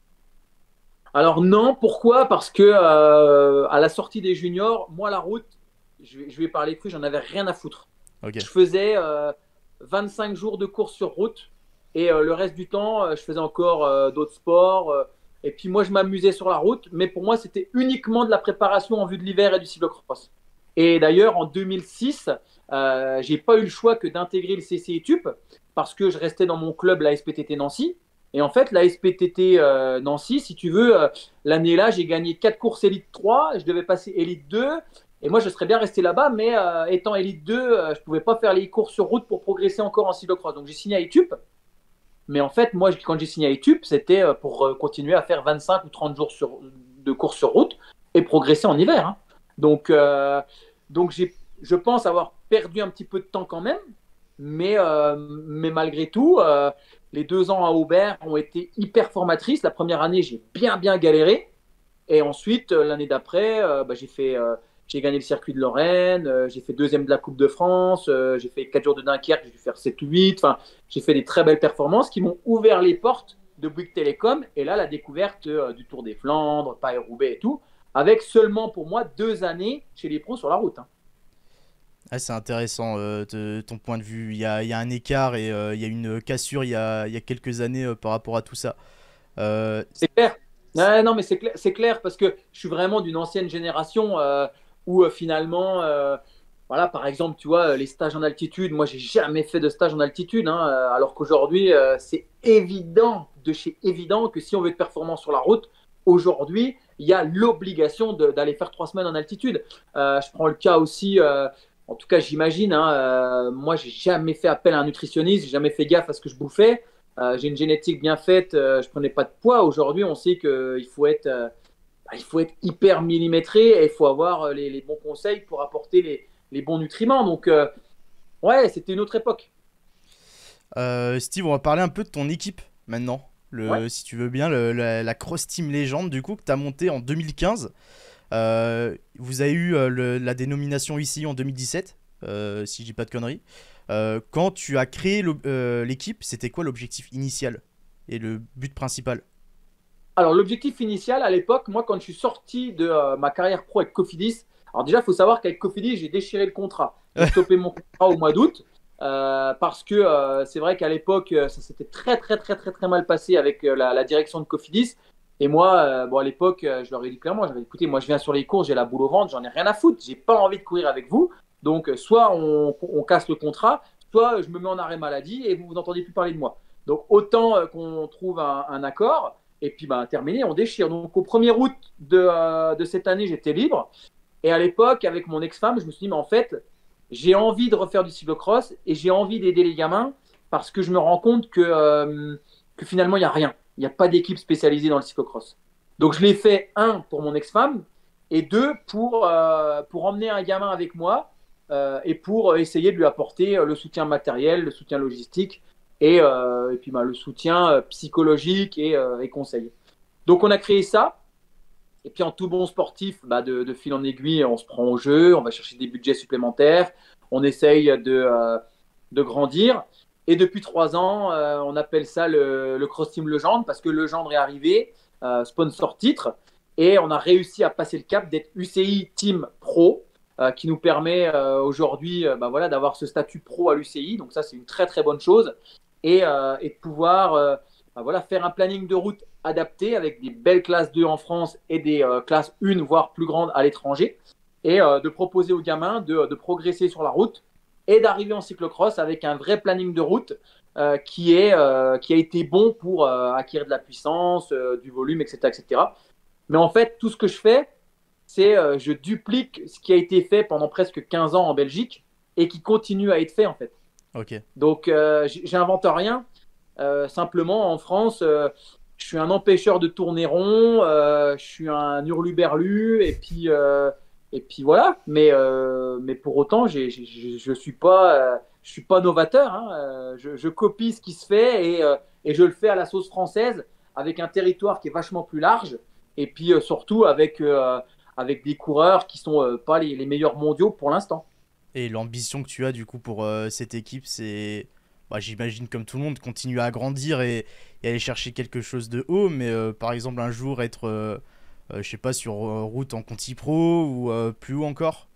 alors non, pourquoi? Parce que euh, à la sortie des juniors, moi la route, je vais, je vais parler cru, j'en avais rien à foutre. Ok. Je faisais euh, vingt-cinq jours de course sur route et euh, le reste du temps, euh, je faisais encore euh, d'autres sports. euh, et puis moi, je m'amusais sur la route, mais pour moi, c'était uniquement de la préparation en vue de l'hiver et du cyclocross. Et d'ailleurs, en deux mille six, euh, j'ai pas eu le choix que d'intégrer le C C I T U P parce que je restais dans mon club, la S P T T Nancy. Et en fait, la S P T T euh, Nancy, si tu veux, euh, l'année-là, j'ai gagné quatre courses Elite trois, je devais passer Elite deux. Et moi, je serais bien resté là-bas, mais euh, étant Elite deux, euh, je ne pouvais pas faire les courses sur route pour progresser encore en cyclocross. Donc, j'ai signé à I T U P. Mais en fait, moi, quand j'ai signé à I T U P, c'était euh, pour euh, continuer à faire vingt-cinq ou trente jours sur, de courses sur route et progresser en hiver. Hein. Donc, euh, donc j'ai, je pense avoir perdu un petit peu de temps quand même, mais, euh, mais malgré tout, euh, les deux ans à Aubert ont été hyper formatrices. La première année, j'ai bien, bien galéré. Et ensuite, euh, l'année d'après, euh, bah, j'ai fait, euh, j'ai gagné le circuit de Lorraine, euh, j'ai fait deuxième de la Coupe de France, euh, j'ai fait quatre jours de Dunkerque, j'ai dû faire sept ou huit. Enfin, j'ai fait des très belles performances qui m'ont ouvert les portes de Bouygues Télécom. Et là, la découverte euh, du Tour des Flandres, Paris-Roubaix et tout, avec seulement pour moi deux années chez les pros sur la route. Hein. Ah, c'est intéressant euh, te- ton point de vue. Il y a, il y a un écart et euh, il y a une cassure il y a, il y a quelques années euh, par rapport à tout ça. Euh, C'est clair. Ouais, non, mais c'est clair, c'est clair parce que je suis vraiment d'une ancienne génération euh, où euh, finalement, euh, voilà, par exemple, tu vois, les stages en altitude, moi, j'ai jamais fait de stage en altitude, hein, euh, alors qu'aujourd'hui, euh, c'est évident, de chez évident, que si on veut être performant sur la route, aujourd'hui, il y a l'obligation de- d'aller faire trois semaines en altitude. Euh, je prends le cas aussi, euh, en tout cas, j'imagine, hein, euh, moi, j'ai jamais fait appel à un nutritionniste, j'ai jamais fait gaffe à ce que je bouffais. Euh, j'ai une génétique bien faite, euh, je prenais pas de poids. Aujourd'hui, on sait qu'il faut être, euh, bah, il faut être hyper millimétré et il faut avoir euh, les, les bons conseils pour apporter les, les bons nutriments. Donc, euh, ouais, c'était une autre époque. euh, Steve, on va parler un peu de ton équipe maintenant. Ouais. Le, si tu veux bien, le- la, la Cross Team Légende, du coup, que tu as montée en deux mille quinze. Euh, vous avez eu euh, le- la dénomination ici en deux mille dix-sept, euh, si je dis pas de conneries. Euh, quand tu as créé l'o- euh, l'équipe, c'était quoi l'objectif initial et le but principal? Alors, l'objectif initial à l'époque, moi, quand je suis sorti de euh, ma carrière pro avec Cofidis, alors déjà, il faut savoir qu'avec Cofidis, j'ai déchiré le contrat. J'ai stoppé mon contrat au mois d'août euh, parce que euh, c'est vrai qu'à l'époque, euh, ça s'était très, très, très, très, très mal passé avec euh, la, la direction de Cofidis. Et moi, euh, bon, à l'époque, euh, je leur ai dit clairement, j'avais dit, écoutez, moi, je viens sur les courses, j'ai la boule au ventre, j'en ai rien à foutre, j'ai pas envie de courir avec vous. Donc, euh, soit on, on casse le contrat, soit je me mets en arrêt maladie et vous vous entendez plus parler de moi. Donc, autant euh, qu'on trouve un, un accord. Et puis, bah, terminé, on déchire. Donc, au premier août de, euh, de cette année, j'étais libre. Et à l'époque, avec mon ex-femme, je me suis dit, mais en fait, j'ai envie de refaire du cyclocross et j'ai envie d'aider les gamins parce que je me rends compte que, euh, que finalement, il n'y a rien. Il n'y a pas d'équipe spécialisée dans le cyclocross. Donc, je l'ai fait, un, pour mon ex-femme et deux, pour, euh, pour emmener un gamin avec moi euh, et pour essayer de lui apporter le soutien matériel, le soutien logistique et, euh, et puis bah, le soutien euh, psychologique et, euh, et conseil. Donc, on a créé ça. Et puis en tout bon sportif, bah, de, de fil en aiguille, on se prend au jeu, on va chercher des budgets supplémentaires, on essaye de, euh, de grandir. Et depuis trois ans, euh, on appelle ça le, le Cross Team Legendre parce que Legendre est arrivé, euh, sponsor titre, et on a réussi à passer le cap d'être U C I Team Pro, euh, qui nous permet euh, aujourd'hui euh, bah, voilà, d'avoir ce statut pro à l'U C I. Donc ça, c'est une très très bonne chose. Et, euh, et de pouvoir euh, bah, voilà, faire un planning de route adapté avec des belles classes deux en France et des euh, classes un, voire plus grandes à l'étranger. Et euh, de proposer aux gamins de, de progresser sur la route et d'arriver en cyclocross avec un vrai planning de route euh, qui, est, euh, qui a été bon pour euh, acquérir de la puissance, euh, du volume, et cetera, et cetera. Mais en fait, tout ce que je fais, c'est euh, je duplique ce qui a été fait pendant presque quinze ans en Belgique et qui continue à être fait en fait. Ok. Donc, euh, j'invente rien. Euh, simplement, en France, euh, je suis un empêcheur de tourner rond, euh, je suis un hurluberlu, et puis, euh, et puis voilà. Mais, euh, mais pour autant, j'ai, j'ai, je ne suis pas, euh, je suis pas novateur. Hein. Euh, je, je copie ce qui se fait et, euh, et je le fais à la sauce française avec un territoire qui est vachement plus large et puis euh, surtout avec, euh, avec des coureurs qui sont euh, pas les, les meilleurs mondiaux pour l'instant. Et l'ambition que tu as du coup pour euh, cette équipe, c'est, bah, j'imagine comme tout le monde, continuer à grandir et, et aller chercher quelque chose de haut, mais euh, par exemple un jour être, euh, euh, je sais pas, sur euh, route en Conti Pro ou euh, plus haut encore.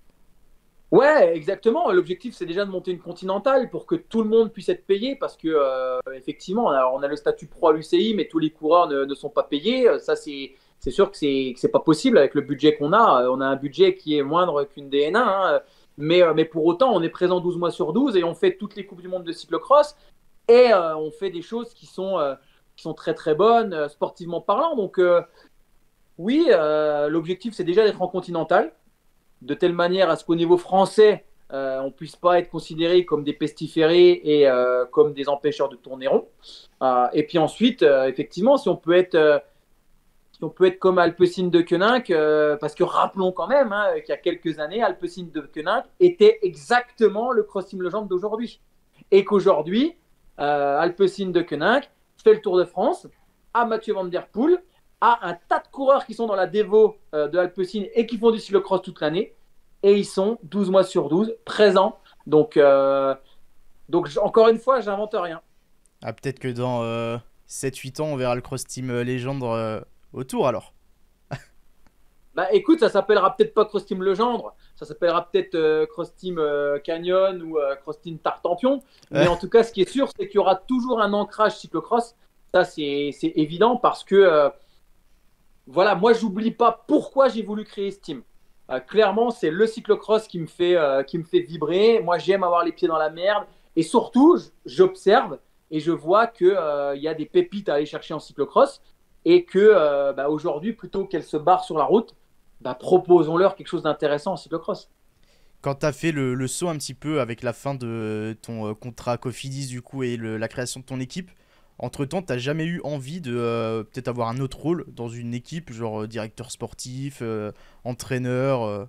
Ouais, exactement. L'objectif, c'est déjà de monter une continentale pour que tout le monde puisse être payé parce que, euh, effectivement, on a, on a le statut pro à l'U C I, mais tous les coureurs ne, ne sont pas payés. Ça, c'est, c'est sûr que c'est, que c'est pas possible avec le budget qu'on a. On a un budget qui est moindre qu'une D N A, hein. Mais, euh, mais pour autant, on est présent douze mois sur douze et on fait toutes les Coupes du Monde de cyclocross et euh, on fait des choses qui sont, euh, qui sont très très bonnes, euh, sportivement parlant. Donc, euh, oui, euh, l'objectif, c'est déjà d'être en continental de telle manière à ce qu'au niveau français, euh, on ne puisse pas être considéré comme des pestiférés et euh, comme des empêcheurs de tourner rond. Euh, et puis ensuite, euh, effectivement, si on peut être, euh, si on peut être comme Alpecin de Koenig, euh, parce que rappelons quand même hein, qu'il y a quelques années, Alpecin de Koenig était exactement le Cross Team Legend d'aujourd'hui. Et qu'aujourd'hui, euh, Alpecin de Koenig fait le Tour de France, à Mathieu Van Der Poel, à un tas de coureurs qui sont dans la dévo euh, de Alpecin et qui font du cyclocross toute l'année. Et ils sont douze mois sur douze présents. Donc, euh, donc encore une fois, j'invente rien. Ah, peut-être que dans euh, sept huit ans, on verra le Cross Team euh, Légendre euh, au Tour alors. Bah écoute, ça s'appellera peut-être pas Cross Team Legendre, ça s'appellera peut-être euh, Cross Team euh, Canyon ou euh, Cross Team Tartampion. Mais en tout cas, ce qui est sûr, c'est qu'il y aura toujours un ancrage cyclocross. Ça, c'est c'est évident parce que, euh, voilà, moi, j'oublie pas pourquoi j'ai voulu créer ce team. Euh, clairement, c'est le cyclocross qui me fait, euh, qui me fait vibrer. Moi, j'aime avoir les pieds dans la merde. Et surtout, j'observe et je vois qu'il euh, y a des pépites à aller chercher en cyclocross et que euh, bah, aujourd'hui, plutôt qu'elles se barrent sur la route, bah, proposons-leur quelque chose d'intéressant en cyclocross. Quand tu as fait le, le saut un petit peu avec la fin de ton euh, contrat Cofidis du coup et le, la création de ton équipe, entre-temps, t'as jamais eu envie de euh, peut-être avoir un autre rôle dans une équipe, genre euh, directeur sportif, euh, entraîneur euh...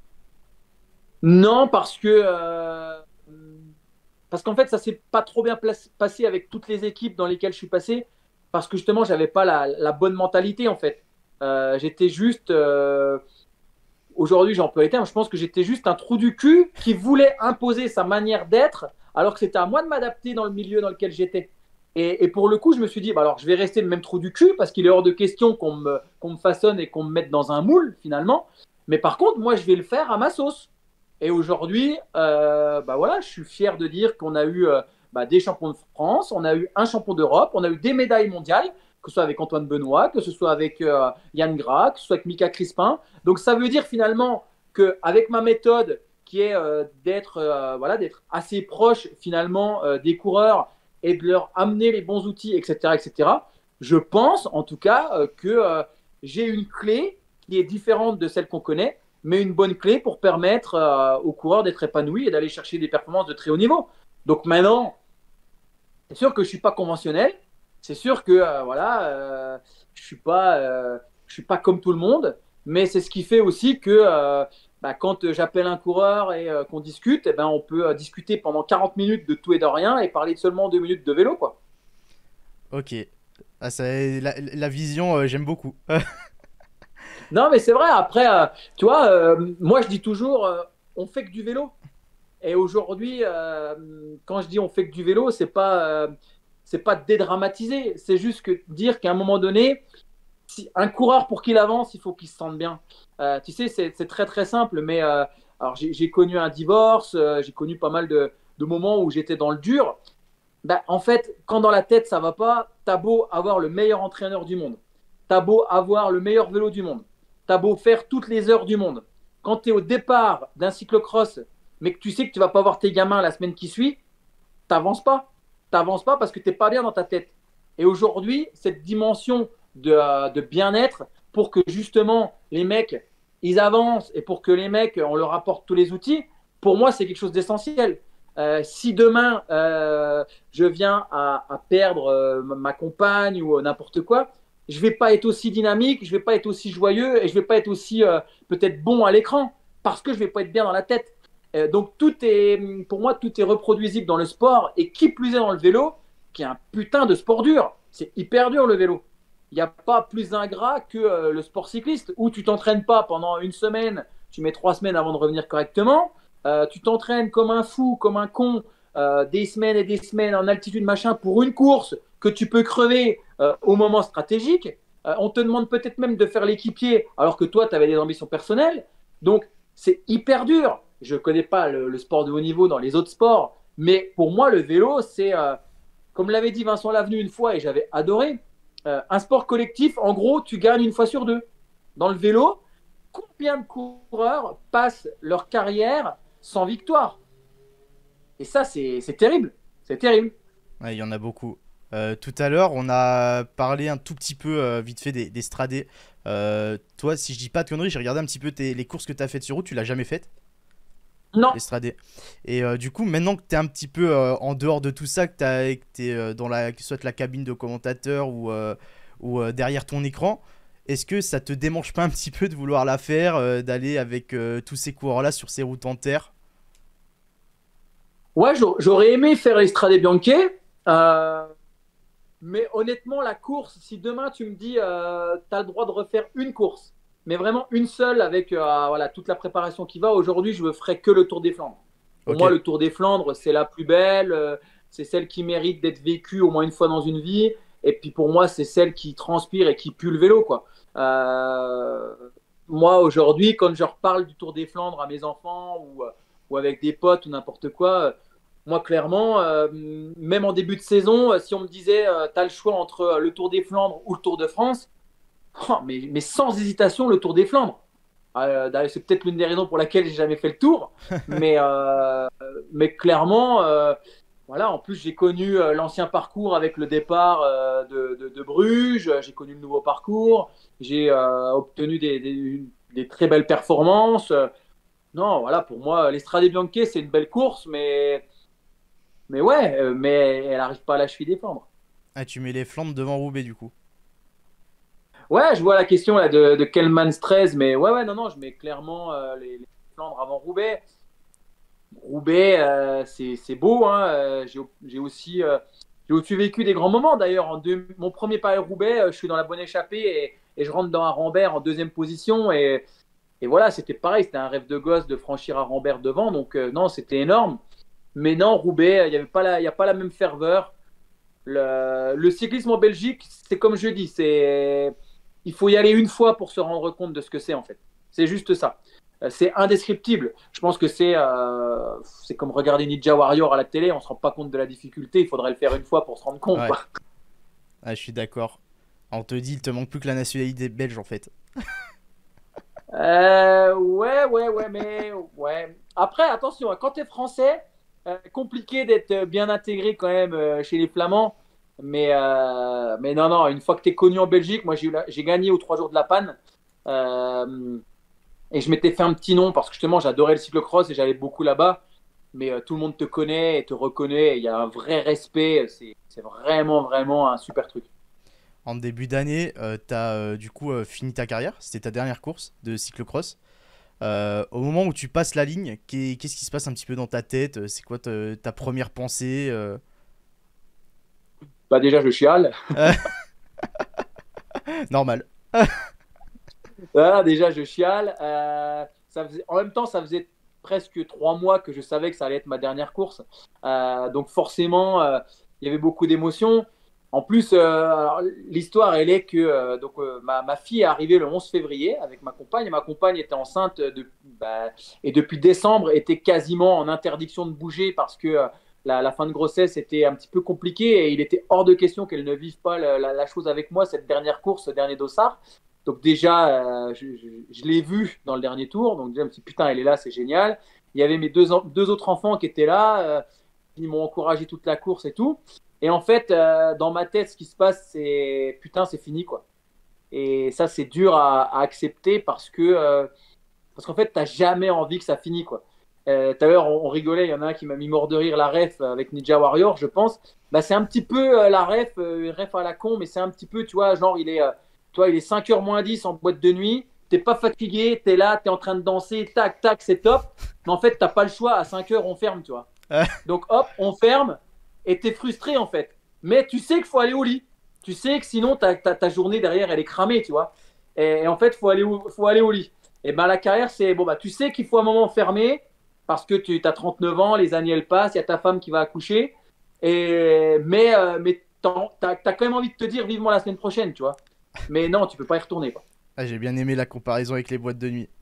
Non, parce que euh, parce qu'en fait, ça s'est pas trop bien passé avec toutes les équipes dans lesquelles je suis passé, parce que justement, j'avais pas la, la bonne mentalité en fait. Euh, j'étais juste euh, aujourd'hui, j'en peux les termes, je pense que j'étais juste un trou du cul qui voulait imposer sa manière d'être, alors que c'était à moi de m'adapter dans le milieu dans lequel j'étais. Et, et pour le coup, je me suis dit, bah alors je vais rester le même trou du cul parce qu'il est hors de question qu'on me, qu'on me façonne et qu'on me mette dans un moule finalement. Mais par contre, moi, je vais le faire à ma sauce. Et aujourd'hui, euh, bah voilà, je suis fier de dire qu'on a eu euh, bah, des champions de France, on a eu un champion d'Europe, on a eu des médailles mondiales, que ce soit avec Antoine Benoît, que ce soit avec euh, Yann Gras, que ce soit avec Mika Crispin. Donc ça veut dire finalement qu'avec ma méthode, qui est euh, d'être euh, voilà, d'être assez proche finalement euh, des coureurs et de leur amener les bons outils, et cetera, et cetera. Je pense en tout cas euh, que euh, j'ai une clé qui est différente de celle qu'on connaît, mais une bonne clé pour permettre euh, aux coureurs d'être épanouis et d'aller chercher des performances de très haut niveau. Donc maintenant, c'est sûr que je ne suis pas conventionnel, c'est sûr que euh, voilà, euh, je ne suis, euh, suis pas comme tout le monde, mais c'est ce qui fait aussi que euh, bah, quand j'appelle un coureur et euh, qu'on discute, eh ben, on peut euh, discuter pendant quarante minutes de tout et de rien et parler de seulement deux minutes de vélo, quoi. Ok. Ah, ça, la, la vision, euh, j'aime beaucoup. Non, mais c'est vrai, après, euh, tu vois, euh, moi je dis toujours, euh, on fait que du vélo. Et aujourd'hui, euh, quand je dis on fait que du vélo, c'est pas, euh, c'est pas dédramatiser, c'est juste que dire qu'à un moment donné, si un coureur pour qu'il avance, il faut qu'il se sente bien. Euh, tu sais, c'est, c'est très très simple, mais euh, alors j'ai, j'ai connu un divorce, euh, j'ai connu pas mal de, de moments où j'étais dans le dur. Ben, en fait, quand dans la tête ça va pas, t'as beau avoir le meilleur entraîneur du monde, t'as beau avoir le meilleur vélo du monde, t'as beau faire toutes les heures du monde. Quand tu es au départ d'un cyclocross, mais que tu sais que tu vas pas voir tes gamins la semaine qui suit, t'avances pas. T'avances pas parce que t'es pas bien dans ta tête. Et aujourd'hui, cette dimension de, euh, de bien-être pour que justement les mecs, ils avancent et pour que les mecs, on leur apporte tous les outils, pour moi, c'est quelque chose d'essentiel. Euh, si demain, euh, je viens à, à perdre euh, ma compagne ou euh, n'importe quoi, je vais pas être aussi dynamique, je vais pas être aussi joyeux et je vais pas être aussi euh, peut-être bon à l'écran parce que je vais pas être bien dans la tête. Euh, donc tout est, pour moi, tout est reproduisible dans le sport et qui plus est dans le vélo, qui est un putain de sport dur. C'est hyper dur le vélo. Il n'y a pas plus ingrat que euh, le sport cycliste où tu t'entraînes pas pendant une semaine, tu mets trois semaines avant de revenir correctement. Euh, tu t'entraînes comme un fou, comme un con, euh, des semaines et des semaines en altitude machin pour une course que tu peux crever euh, au moment stratégique. Euh, on te demande peut-être même de faire l'équipier alors que toi, tu avais des ambitions personnelles. Donc, c'est hyper dur. Je ne connais pas le, le sport de haut niveau dans les autres sports, mais pour moi, le vélo, c'est, euh, comme l'avait dit Vincent Lavenu une fois et j'avais adoré, euh, un sport collectif, en gros, tu gagnes une fois sur deux. Dans le vélo, combien de coureurs passent leur carrière sans victoire? Et ça, c'est, c'est terrible. C'est terrible. Ouais, il y en a beaucoup. Euh, tout à l'heure, on a parlé un tout petit peu euh, vite fait des, des stradés. Euh, toi, si je dis pas de conneries, j'ai regardé un petit peu tes, les courses que tu as faites sur route, tu l'as jamais faites? Non. Les stradés. Et euh, du coup, maintenant que tu es un petit peu euh, en dehors de tout ça, que tu es euh, dans la, soit la cabine de commentateur ou, euh, ou euh, derrière ton écran, Est-ce que ça te démange pas un petit peu de vouloir la faire, euh, d'aller avec euh, tous ces coureurs-là sur ces routes en terre? Ouais, j'au- j'aurais aimé faire l'Estrade Bianche. Euh, mais honnêtement, la course, si demain tu me dis, euh, tu as le droit de refaire une course, mais vraiment une seule avec euh, voilà, toute la préparation qui va, aujourd'hui, je ne ferai que le Tour des Flandres. Pour Ok. moi, le Tour des Flandres, c'est la plus belle, euh, c'est celle qui mérite d'être vécue au moins une fois dans une vie. Et puis pour moi, c'est celle qui transpire et qui pue le vélo, quoi. Euh, Moi, aujourd'hui, quand je reparle du Tour des Flandres à mes enfants ou, ou avec des potes ou n'importe quoi, moi, clairement, euh, même en début de saison, euh, si on me disait, euh, tu as le choix entre euh, le Tour des Flandres ou le Tour de France, oh, mais, mais sans hésitation, le Tour des Flandres. Euh, d'ailleurs, c'est peut-être l'une des raisons pour laquelle j'ai jamais fait le tour, mais, euh, mais clairement, euh, voilà. En plus, j'ai connu euh, l'ancien parcours avec le départ euh, de, de, de Bruges, j'ai connu le nouveau parcours, j'ai euh, obtenu des, des, des, très belles performances. Non, voilà, pour moi, l'Estrade Bianche, c'est une belle course, mais, mais ouais, euh, mais elle n'arrive pas à la cheville des Flandres. Ah, tu mets les Flandres devant Roubaix du coup. Ouais, je vois la question là, de, de Kelman treize, mais ouais, ouais, non, non, je mets clairement euh, les, les Flandres avant Roubaix. Roubaix, euh, c'est c'est beau, hein. euh, J'ai j'ai aussi, euh, j'ai aussi vécu des grands moments. D'ailleurs, en deux- mon premier Paris-Roubaix, euh, je suis dans la bonne échappée et, et je rentre dans un Rambert en deuxième position. Et, et voilà, c'était pareil, c'était un rêve de gosse de franchir un Rambert devant. Donc, euh, non, c'était énorme. Mais non, Roubaix, il n'y avait pas la, il y a pas la même ferveur. Le, le cyclisme en Belgique, c'est comme je dis, c'est, il faut y aller une fois pour se rendre compte de ce que c'est en fait. C'est juste ça. Euh, C'est indescriptible. Je pense que c'est euh, c'est comme regarder Ninja Warrior à la télé, on ne se rend pas compte de la difficulté, il faudrait le faire une fois pour se rendre compte, Ouais, quoi. ah, je suis d'accord. On te dit, il te manque plus que la nationalité belge en fait. Euh, ouais, ouais, ouais, mais ouais. Après, attention, hein, quand tu es français, euh, compliqué d'être bien intégré quand même euh, chez les Flamands. Mais, euh, mais non, non, une fois que tu es connu en Belgique, moi j'ai eu la- j'ai gagné aux trois jours de la panne. Euh, et je m'étais fait un petit nom parce que justement j'adorais le cyclocross et j'allais beaucoup là-bas. Mais euh, tout le monde te connaît et te reconnaît. Il y a un vrai respect. C'est c'est vraiment, vraiment un super truc. En début d'année, euh, t'as euh, du coup euh, fini ta carrière. C'était ta dernière course de cyclocross. Euh, au moment où tu passes la ligne, qu'est- qu'est-ce qui se passe un petit peu dans ta tête? C'est quoi ta, ta première pensée? euh Bah, déjà, je chiale. Euh, Normal. Voilà, déjà, je chiale. Euh, ça faisait, en même temps, ça faisait presque trois mois que je savais que ça allait être ma dernière course. Euh, donc forcément, euh, il y avait beaucoup d'émotions. En plus, euh, alors, l'histoire, elle est que euh, donc, euh, ma, ma fille est arrivée le onze février avec ma compagne. Et ma compagne était enceinte de, bah, et depuis décembre était quasiment en interdiction de bouger parce que euh, la, la fin de grossesse était un petit peu compliquée et il était hors de question qu'elle ne vive pas la, la, la chose avec moi, cette dernière course, ce dernier dossard. Donc déjà, euh, je, je, je l'ai vu dans le dernier tour. Donc déjà, je me suis dit, putain, elle est là, c'est génial. Il y avait mes deux, deux autres enfants qui étaient là. Euh, ils m'ont encouragé toute la course et tout. Et en fait, euh, dans ma tête, ce qui se passe, c'est putain, c'est fini, quoi. Et ça, c'est dur à, à accepter parce que euh, parce qu'en fait, t'as jamais envie que ça finisse, quoi. Euh, tout à l'heure, on, on rigolait, il y en a un qui m'a mis mort de rire, la ref avec Ninja Warrior, je pense. Bah, c'est un petit peu euh, la ref, euh, une ref à la con, mais c'est un petit peu, tu vois, genre, il est, euh, toi, il est cinq heures moins dix en boîte de nuit, t'es pas fatigué, t'es là, t'es en train de danser, tac, tac, c'est top. Mais en fait, t'as pas le choix, à cinq heures, on ferme, tu vois. Euh, Donc, hop, on ferme, et t'es frustré, en fait. Mais tu sais qu'il faut aller au lit. Tu sais que sinon, ta, ta, ta journée derrière, elle est cramée, tu vois. Et, et en fait, il faut aller, au, faut aller au lit. Et ben la carrière, c'est bon, bah, tu sais qu'il faut un moment fermer parce que tu as trente-neuf ans, les années elles passent, il y a ta femme qui va accoucher. Et, mais euh, mais tu as, quand même envie de te dire vivement la semaine prochaine, tu vois. Mais non, tu peux pas y retourner, quoi. ah, j'ai bien aimé la comparaison avec les boîtes de nuit.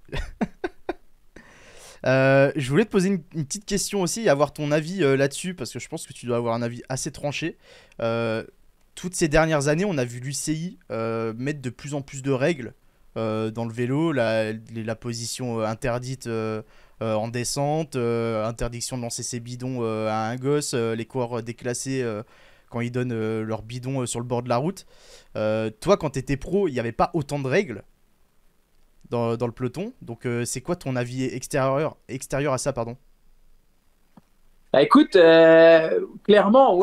Euh, je voulais te poser une, une petite question aussi et avoir ton avis euh, là-dessus parce que je pense que tu dois avoir un avis assez tranché. Euh, Toutes ces dernières années, on a vu l'U C I euh, mettre de plus en plus de règles euh, dans le vélo, la, la position euh, interdite euh, euh, en descente, euh, interdiction de lancer ses bidons euh, à un gosse, euh, les coureurs déclassés euh, quand ils donnent euh, leurs bidons euh, sur le bord de la route. Euh, toi, quand tu étais pro, il n'y avait pas autant de règles dans, dans le peloton. Donc, euh, c'est quoi ton avis extérieur, extérieur à ça, pardon? Bah, écoute, euh, clairement, ouais.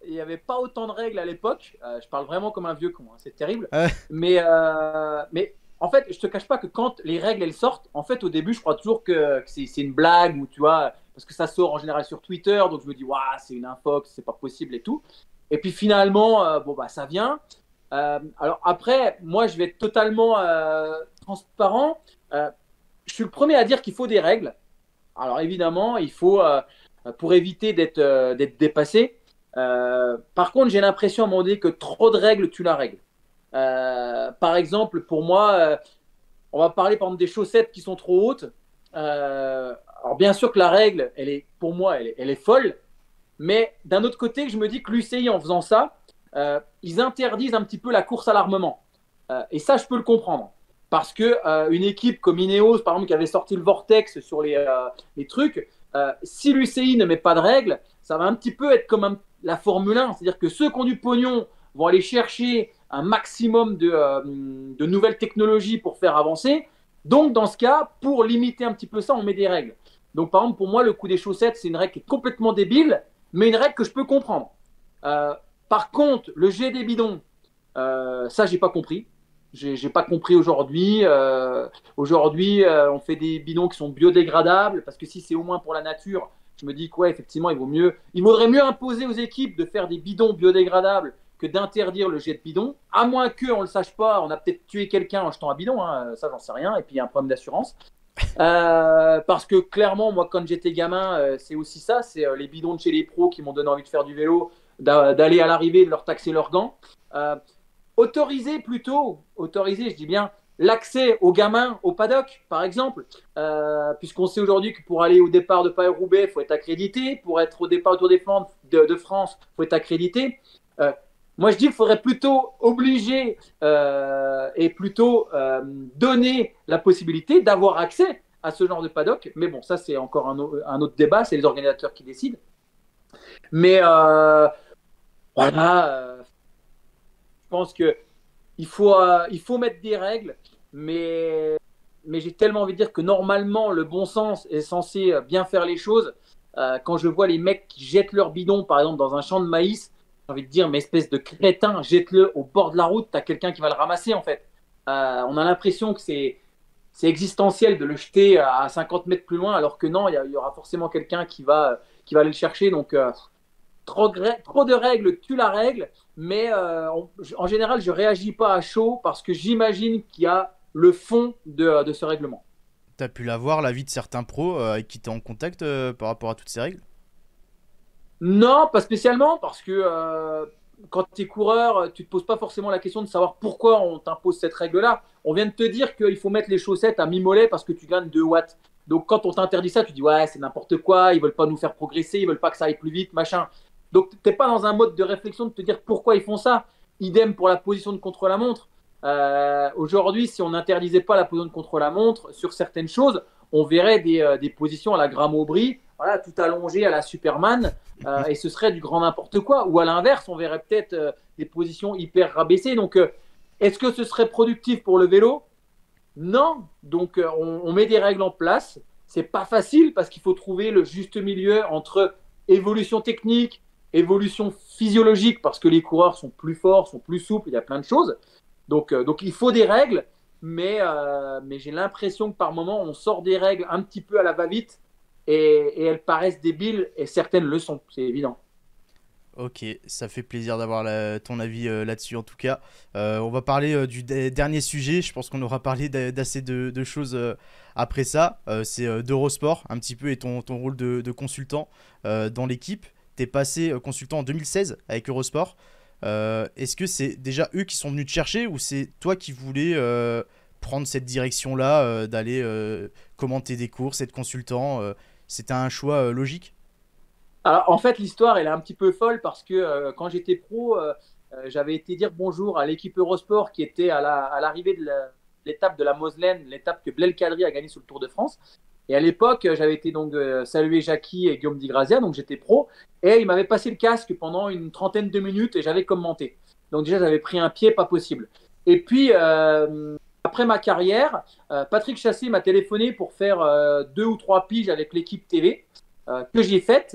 il n'y avait pas autant de règles à l'époque. Euh, je parle vraiment comme un vieux con, hein, c'est terrible. Ouais. Mais, euh, mais en fait, je te cache pas que quand les règles elles sortent, en fait, au début, je crois toujours que, que c'est, c'est une blague ou tu vois, parce que ça sort en général sur Twitter, donc je me dis, waouh, c'est une infox, c'est pas possible et tout. Et puis finalement, euh, bon bah ça vient. Euh, alors après, moi, je vais être totalement euh, transparent. Euh, je suis le premier à dire qu'il faut des règles. Alors évidemment, il faut, euh, pour éviter d'être euh, d'être dépassé. Euh, par contre, j'ai l'impression à un moment donné que trop de règles tue la règle. Euh, par exemple, pour moi, euh, on va parler par exemple des chaussettes qui sont trop hautes. Euh, alors bien sûr que la règle, elle est, pour moi, elle est, elle est folle. Mais d'un autre côté, je me dis que l'U C I, en faisant ça, euh, ils interdisent un petit peu la course à l'armement. Euh, et ça, je peux le comprendre. Parce que euh, une équipe comme Ineos, par exemple, qui avait sorti le Vortex sur les, euh, les trucs, euh, si l'U C I ne met pas de règles, ça va un petit peu être comme un, la Formule un. C'est-à-dire que ceux qui ont du pognon vont aller chercher un maximum de, euh, de nouvelles technologies pour faire avancer. Donc, dans ce cas, pour limiter un petit peu ça, on met des règles. Donc, par exemple, pour moi, le coup des chaussettes, c'est une règle qui est complètement débile, mais une règle que je peux comprendre. Euh, par contre, le jet des bidons, euh, ça, j'ai pas compris. J'ai, j'ai pas compris aujourd'hui. Euh, aujourd'hui, euh, on fait des bidons qui sont biodégradables parce que si c'est au moins pour la nature, je me dis que ouais, effectivement, il vaut mieux, il vaudrait mieux imposer aux équipes de faire des bidons biodégradables que d'interdire le jet de bidon. À moins que on le sache pas, on a peut-être tué quelqu'un en jetant un bidon, hein, ça j'en sais rien. Et puis il y a un problème d'assurance. Euh, parce que clairement, moi, quand j'étais gamin, euh, c'est aussi ça, c'est euh, les bidons de chez les pros qui m'ont donné envie de faire du vélo, d'a- d'aller à l'arrivée, de leur taxer leurs gants. Euh, autoriser plutôt, autoriser, je dis bien, l'accès aux gamins au paddock, par exemple, euh, puisqu'on sait aujourd'hui que pour aller au départ de Paris-Roubaix, il faut être accrédité, pour être au départ du Tour des Flandres de, de France, il faut être accrédité. Euh, moi, je dis qu'il faudrait plutôt obliger euh, et plutôt euh, donner la possibilité d'avoir accès à ce genre de paddock. Mais bon, ça, c'est encore un, un autre débat, c'est les organisateurs qui décident. Mais euh, voilà, euh, je pense que il faut, euh, il faut mettre des règles, mais, mais j'ai tellement envie de dire que normalement, le bon sens est censé bien faire les choses. Euh, quand je vois les mecs qui jettent leur bidon, par exemple, dans un champ de maïs, j'ai envie de dire, mais espèce de crétin, jette-le au bord de la route, t'as quelqu'un qui va le ramasser, en fait. Euh, on a l'impression que c'est, c'est existentiel de le jeter à cinquante mètres plus loin, alors que non, il y, y, aura forcément quelqu'un qui va, qui va aller le chercher. Donc, euh, trop, trop de règles tue la règle, mais euh, on, en général, je réagis pas à chaud parce que j'imagine qu'il y a le fond de, de ce règlement. T'as pu la voir, l'avis de certains pros euh, avec qui t'es en contact euh, par rapport à toutes ces règles? Non, pas spécialement, parce que euh, quand tu es coureur, tu te poses pas forcément la question de savoir pourquoi on t'impose cette règle-là. On vient de te dire qu'il faut mettre les chaussettes à mi-mollet parce que tu gagnes deux watts. Donc quand on t'interdit ça, tu dis ouais, c'est n'importe quoi, ils veulent pas nous faire progresser, ils veulent pas que ça aille plus vite, machin. Donc t'es pas dans un mode de réflexion de te dire pourquoi ils font ça. Idem pour la position de contre-la-montre. Euh, aujourd'hui, si on n'interdisait pas la position de contre-la-montre sur certaines choses, on verrait des, euh, des positions à la Graham Aubry, voilà, tout allongé à la Superman, euh, et ce serait du grand n'importe quoi. Ou à l'inverse, on verrait peut-être euh, des positions hyper rabaissées. Donc, euh, est-ce que ce serait productif pour le vélo? Non. Donc, euh, on, on met des règles en place. C'est pas facile parce qu'il faut trouver le juste milieu entre évolution technique, évolution physiologique, parce que les coureurs sont plus forts, sont plus souples, il y a plein de choses. Donc, euh, donc il faut des règles, mais, euh, mais j'ai l'impression que par moment, on sort des règles un petit peu à la va-vite et, et elles paraissent débiles, et certaines le sont, c'est évident. Ok, ça fait plaisir d'avoir la- ton avis euh, là-dessus en tout cas. Euh, on va parler euh, du d- dernier sujet, je pense qu'on aura parlé d'a- d'assez de, de choses euh, après ça. Euh, c'est euh, d'Eurosport un petit peu et ton, ton rôle de, de consultant euh, dans l'équipe. T'es passé euh, consultant en deux mille seize avec Eurosport. Euh, est-ce que c'est déjà eux qui sont venus te chercher ou c'est toi qui voulais euh, prendre cette direction-là, euh, d'aller euh, commenter des courses, être consultant euh, C'était un choix euh, logique? Alors, en fait, l'histoire, elle est un petit peu folle parce que euh, quand j'étais pro, euh, euh, j'avais été dire bonjour à l'équipe Eurosport qui était à, la, à l'arrivée de la- l'étape de la Moselaine, l'étape que Blaise Cadry a gagnée sur le Tour de France. Et à l'époque, euh, j'avais été donc euh, saluer Jackie et Guillaume Di Grazia, donc j'étais pro, et il m'avait passé le casque pendant une trentaine de minutes et j'avais commenté. Donc déjà, j'avais pris un pied pas possible. Et puis, euh, après ma carrière, euh, Patrick Chassé m'a téléphoné pour faire euh, deux ou trois piges avec l'équipe T V euh, que j'ai faite.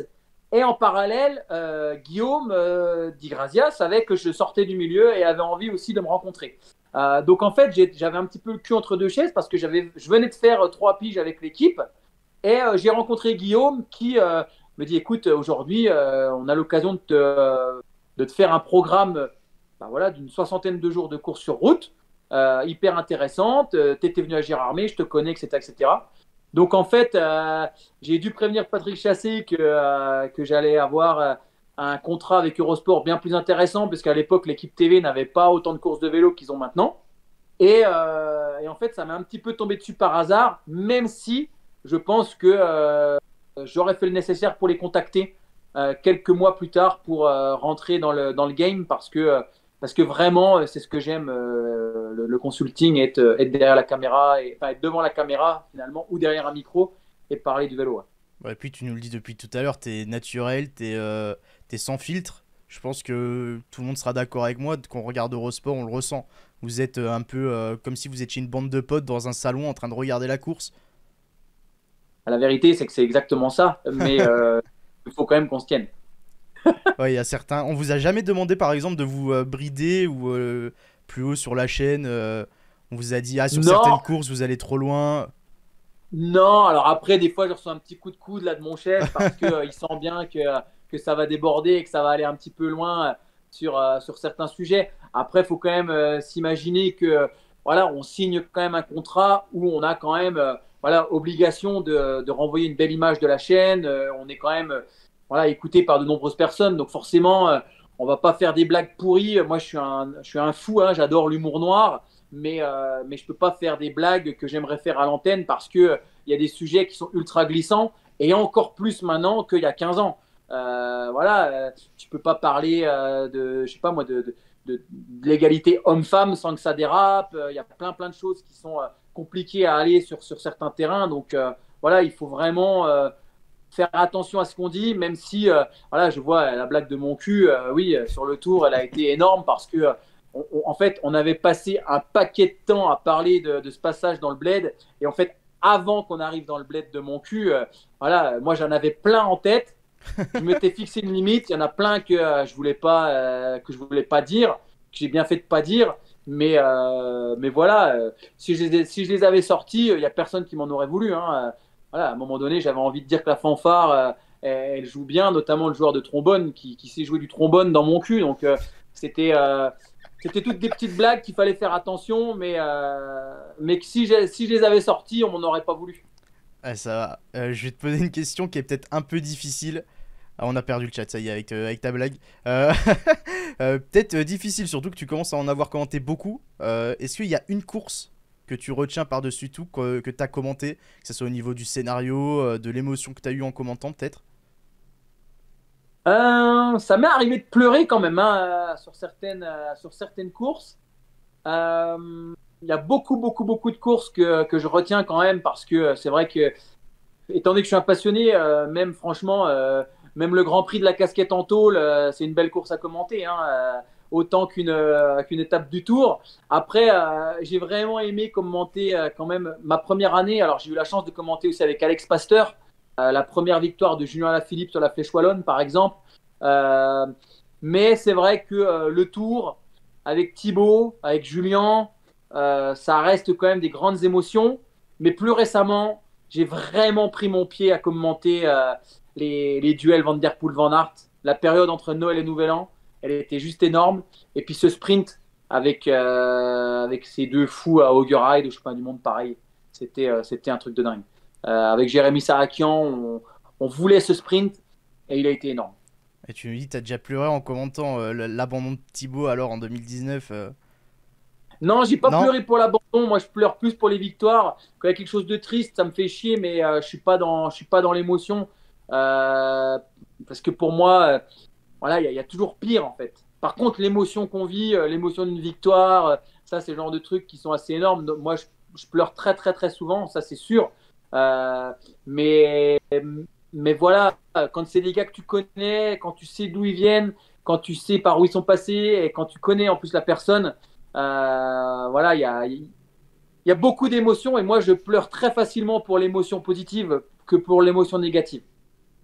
Et en parallèle, euh, Guillaume euh, Di Grazia savait que je sortais du milieu et avait envie aussi de me rencontrer. Euh, donc en fait, j'avais un petit peu le cul entre deux chaises parce que je venais de faire euh, trois piges avec l'équipe et euh, j'ai rencontré Guillaume qui euh, me dit, écoute, aujourd'hui, euh, on a l'occasion de te, euh, de te faire un programme ben voilà, d'une soixantaine de jours de course sur route, euh, hyper intéressante. Euh, tu étais venu à Gérardmer, je te connais, et cetera et cetera. Donc en fait, euh, j'ai dû prévenir Patrick Chassé que, euh, que j'allais avoir euh, un contrat avec Eurosport bien plus intéressant, parce qu'à l'époque, l'équipe T V n'avait pas autant de courses de vélo qu'ils ont maintenant. Et, euh, et en fait, ça m'a un petit peu tombé dessus par hasard, même si je pense que euh, j'aurais fait le nécessaire pour les contacter euh, quelques mois plus tard pour euh, rentrer dans le, dans le game, parce que, euh, parce que vraiment, c'est ce que j'aime, euh, le, le consulting, être, être derrière la caméra, et, enfin être devant la caméra finalement, ou derrière un micro, et parler du vélo. Ouais. Ouais, et puis tu nous le dis depuis tout à l'heure, t'es naturel, t'es euh, t'es sans filtre. Je pense que tout le monde sera d'accord avec moi, qu'on regarde Eurosport, on le ressent. Vous êtes euh, un peu euh, comme si vous étiez une bande de potes dans un salon en train de regarder la course. La vérité, c'est que c'est exactement ça, mais euh, il faut quand même qu'on se tienne. Ouais, il y a certains. On vous a jamais demandé par exemple de vous euh, brider ou euh, plus haut sur la chaîne. euh, on vous a dit, ah, sur certaines Non, courses, vous allez trop loin. non, alors après, des fois, je reçois un petit coup de coude là de mon chef parce que euh, il sent bien que, que ça va déborder et que ça va aller un petit peu loin euh, sur, euh, sur certains sujets. Après, il faut quand même euh, s'imaginer que euh, voilà, on signe quand même un contrat où on a quand même euh, voilà, obligation de, de renvoyer une belle image de la chaîne. Euh, on est quand même euh, voilà, écouté par de nombreuses personnes. Donc forcément, euh, on va pas faire des blagues pourries. Moi, je suis un, je suis un fou, hein, j'adore l'humour noir. Mais, euh, mais je ne peux pas faire des blagues que j'aimerais faire à l'antenne parce qu'il il y a des sujets qui sont ultra glissants et encore plus maintenant qu'il y a quinze ans. Euh, voilà, euh, tu peux pas parler euh, de, je sais pas moi, de, de, de, de l'égalité homme-femme sans que ça dérape. Il y a plein plein de choses qui sont euh, compliquées à aller sur, sur certains terrains. Donc euh, voilà, il faut vraiment euh, faire attention à ce qu'on dit, même si euh, voilà, je vois la blague de mon cul, euh, oui, sur le tour, elle a été énorme parce que euh, on, on, en fait, on avait passé un paquet de temps à parler de, de ce passage dans le bled, et en fait, avant qu'on arrive dans le bled de mon cul, euh, voilà, moi j'en avais plein en tête. Je m'étais fixé une limite. Il y en a plein que euh, je voulais pas, euh, que je voulais pas dire, que j'ai bien fait de pas dire. Mais, euh, mais voilà, euh, si, je les, si je les avais sortis, il euh, y a personne qui m'en aurait voulu. Hein. Euh, voilà, à un moment donné, j'avais envie de dire que la fanfare, euh, elle, elle joue bien, notamment le joueur de trombone qui, qui sait jouer du trombone dans mon cul. Donc euh, c'était, euh, c'était toutes des petites blagues qu'il fallait faire attention, mais, euh, mais que si, si je les avais sortis, on m'en aurait pas voulu. Ah, ça va. Euh, je vais te poser une question qui est peut-être un peu difficile. Ah, on a perdu le chat, ça y est, avec, euh, avec ta blague. Euh, euh, peut-être euh, difficile, surtout que tu commences à en avoir commenté beaucoup. Euh, Est-ce qu'il y a une course que tu retiens par-dessus tout, que, que tu as commenté, que ce soit au niveau du scénario, euh, de l'émotion que tu as eu en commentant, peut-être? Euh, ça m'est arrivé de pleurer quand même hein, sur, certaines, euh, sur certaines courses. Euh, Il y a beaucoup, beaucoup, beaucoup de courses que, que je retiens quand même parce que c'est vrai que, étant donné que je suis un passionné, euh, même franchement, euh, même le Grand Prix de la casquette en tôle, euh, c'est une belle course à commenter, hein, euh, autant qu'une euh, qu'une étape du Tour. Après, euh, j'ai vraiment aimé commenter euh, quand même ma première année. Alors, j'ai eu la chance de commenter aussi avec Alex Pasteur, euh, la première victoire de Julien Alaphilippe sur la Flèche Wallonne, par exemple. Euh, mais c'est vrai que euh, le Tour, avec Thibaut, avec Julien, euh, ça reste quand même des grandes émotions. Mais plus récemment, j'ai vraiment pris mon pied à commenter euh, les, les duels Van Der Poel-Van Aert. La période entre Noël et Nouvel An, elle était juste énorme. Et puis ce sprint avec, euh, avec ces deux fous à Augeride, ou je sais pas, du monde pareil, c'était euh, c'était un truc de dingue. Euh, avec Jérémy Sarakian, on, on voulait ce sprint et il a été énorme. Et tu me dis, t'as déjà pleuré en commentant euh, l'abandon de Thibaut alors en deux mille dix-neuf euh... Non, j'ai pas Non? pleuré pour l'abandon. Moi, je pleure plus pour les victoires. Quand il y a quelque chose de triste, ça me fait chier, mais euh, je suis pas dans, je suis pas dans l'émotion. Euh, parce que pour moi, euh, voilà, il y, a- il y a toujours pire en fait. Par contre, l'émotion qu'on vit, euh, l'émotion d'une victoire, euh, ça, c'est le genre de trucs qui sont assez énormes. Donc, moi, je, je pleure très, très, très souvent, ça, c'est sûr. Euh, mais, mais voilà, quand c'est des gars que tu connais, quand tu sais d'où ils viennent, quand tu sais par où ils sont passés et quand tu connais en plus la personne, euh, voilà, il y a, il y a beaucoup d'émotions et moi, je pleure très facilement pour l'émotion positive que pour l'émotion négative.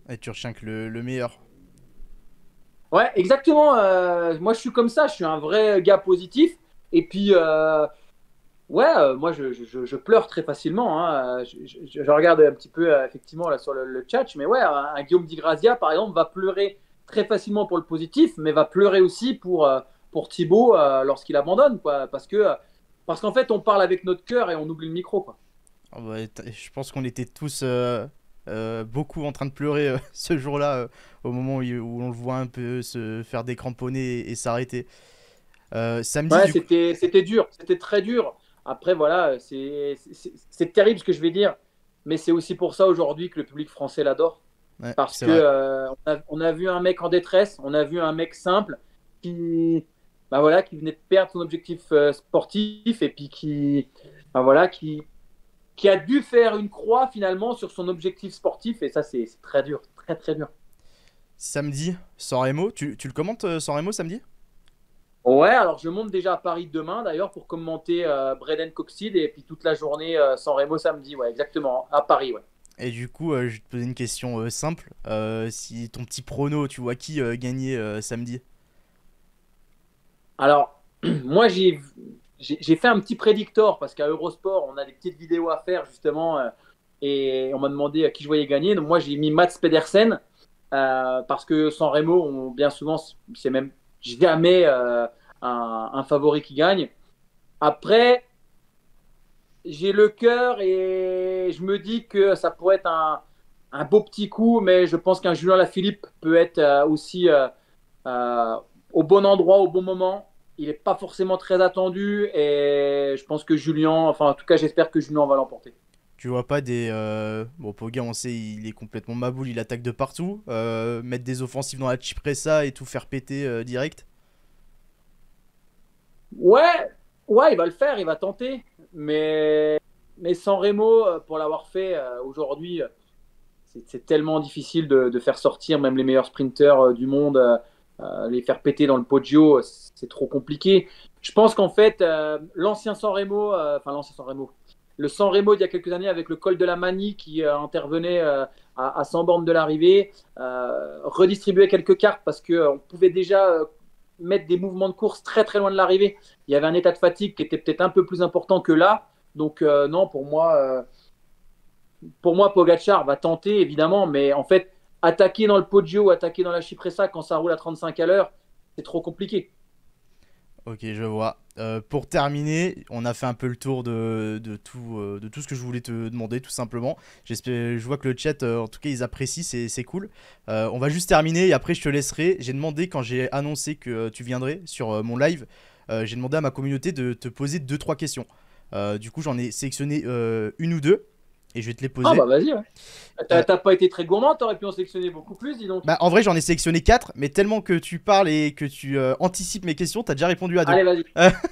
Et tu retiens que le, le meilleur. Ouais, exactement. Euh, moi, je suis comme ça. Je suis un vrai gars positif. Et puis, euh, ouais, euh, moi, je, je- je pleure très facilement, hein. Je, je- je regarde un petit peu, euh, effectivement, là, sur le, le chat. Mais ouais, un, un Guillaume Di Grazia, par exemple, va pleurer très facilement pour le positif, mais va pleurer aussi pour, euh, pour Thibaut euh, lorsqu'il abandonne, quoi. Parce que, euh, parce qu'en fait, on parle avec notre cœur et on oublie le micro, quoi. Ah ouais, t- je pense qu'on était tous euh, euh, beaucoup en train de pleurer euh, ce jour-là, euh, au moment où, il- où on le voit un peu se faire décramponner et, et s'arrêter. Euh, samedi, Ouais, du coup. c'était, c'était dur, c'était très dur. Après, voilà, c'est, c'est c'est terrible ce que je vais dire, mais c'est aussi pour ça aujourd'hui que le public français l'adore. Ouais, Parce c'est que vrai. euh, on a, on a vu un mec en détresse, on a vu un mec simple qui, bah voilà, qui venait de perdre son objectif euh, sportif et puis qui, bah voilà, qui, qui a dû faire une croix finalement sur son objectif sportif et ça, c'est c'est très dur, très très dur. Samedi, San Remo. Tu, tu le commentes, euh, San Remo, samedi? Ouais, alors je monte déjà à Paris demain d'ailleurs pour commenter euh, Braden Coxide et puis toute la journée euh, San Remo samedi, ouais, exactement, à Paris, ouais. Et du coup, euh, je vais te poser une question euh, simple. Euh, si ton petit prono, tu vois qui euh, gagner euh, samedi? Alors, moi j'ai j'ai j'ai fait un petit prédictor parce qu'à Eurosport, on a des petites vidéos à faire justement euh, et on m'a demandé à qui je voyais gagner. Donc moi j'ai mis Mats Pedersen euh, parce que San Remo, on- bien souvent, c'est même jamais euh, un, un favori qui gagne. Après, j'ai le cœur et je me dis que ça pourrait être un, un beau petit coup, mais je pense qu'un Julien Lafilippe peut être euh, aussi euh, euh, au bon endroit, au bon moment. Il n'est pas forcément très attendu et je pense que Julien, enfin en tout cas j'espère que Julien va l'emporter. Tu vois pas des. euh, Bon, Pogba, on sait, il est complètement maboule, il attaque de partout. Euh, mettre des offensives dans la Cipressa et tout faire péter euh, direct. Ouais, ouais, il va le faire, il va tenter, mais, mais sans Remo, euh, pour l'avoir fait euh, aujourd'hui, euh, c'est c'est tellement difficile de, de faire sortir même les meilleurs sprinteurs euh, du monde, euh, euh, les faire péter dans le Poggio, euh, c'est trop compliqué. Je pense qu'en fait, euh, l'ancien San Remo, euh, enfin l'ancien San Remo, le San Remo d'il y a quelques années avec le col de la Manie qui euh, intervenait euh, à, à cent bornes de l'arrivée, euh, redistribuait quelques cartes parce qu'on euh, pouvait déjà euh, mettre des mouvements de course très très loin de l'arrivée. Il y avait un état de fatigue qui était peut-être un peu plus important que là. Donc euh, non, pour moi, euh, pour moi, Pogacar va tenter, évidemment, mais en fait, attaquer dans le Poggio, attaquer dans la Cipressa quand ça roule à trente-cinq à l'heure, c'est trop compliqué. Ok, je vois. Euh, pour terminer, on a fait un peu le tour de, de tout, euh, de tout ce que je voulais te demander, tout simplement. J'espère, je vois que le chat, euh, en tout cas, ils apprécient, c'est, c'est cool. Euh, on va juste terminer et après, je te laisserai. J'ai demandé, quand j'ai annoncé que euh, tu viendrais sur euh, mon live, euh, j'ai demandé à ma communauté de te poser deux trois questions. Euh, du coup, j'en ai sélectionné euh, une ou deux et je vais te les Ah bah poser. vas-y, ouais. Euh, T'as t'as pas été très gourmand, t'aurais pu en sélectionner beaucoup plus, dis donc. Bah, en vrai, j'en ai sélectionné quatre, mais tellement que tu parles et que tu euh, anticipes mes questions, t'as déjà répondu à deux. Allez, vas-y.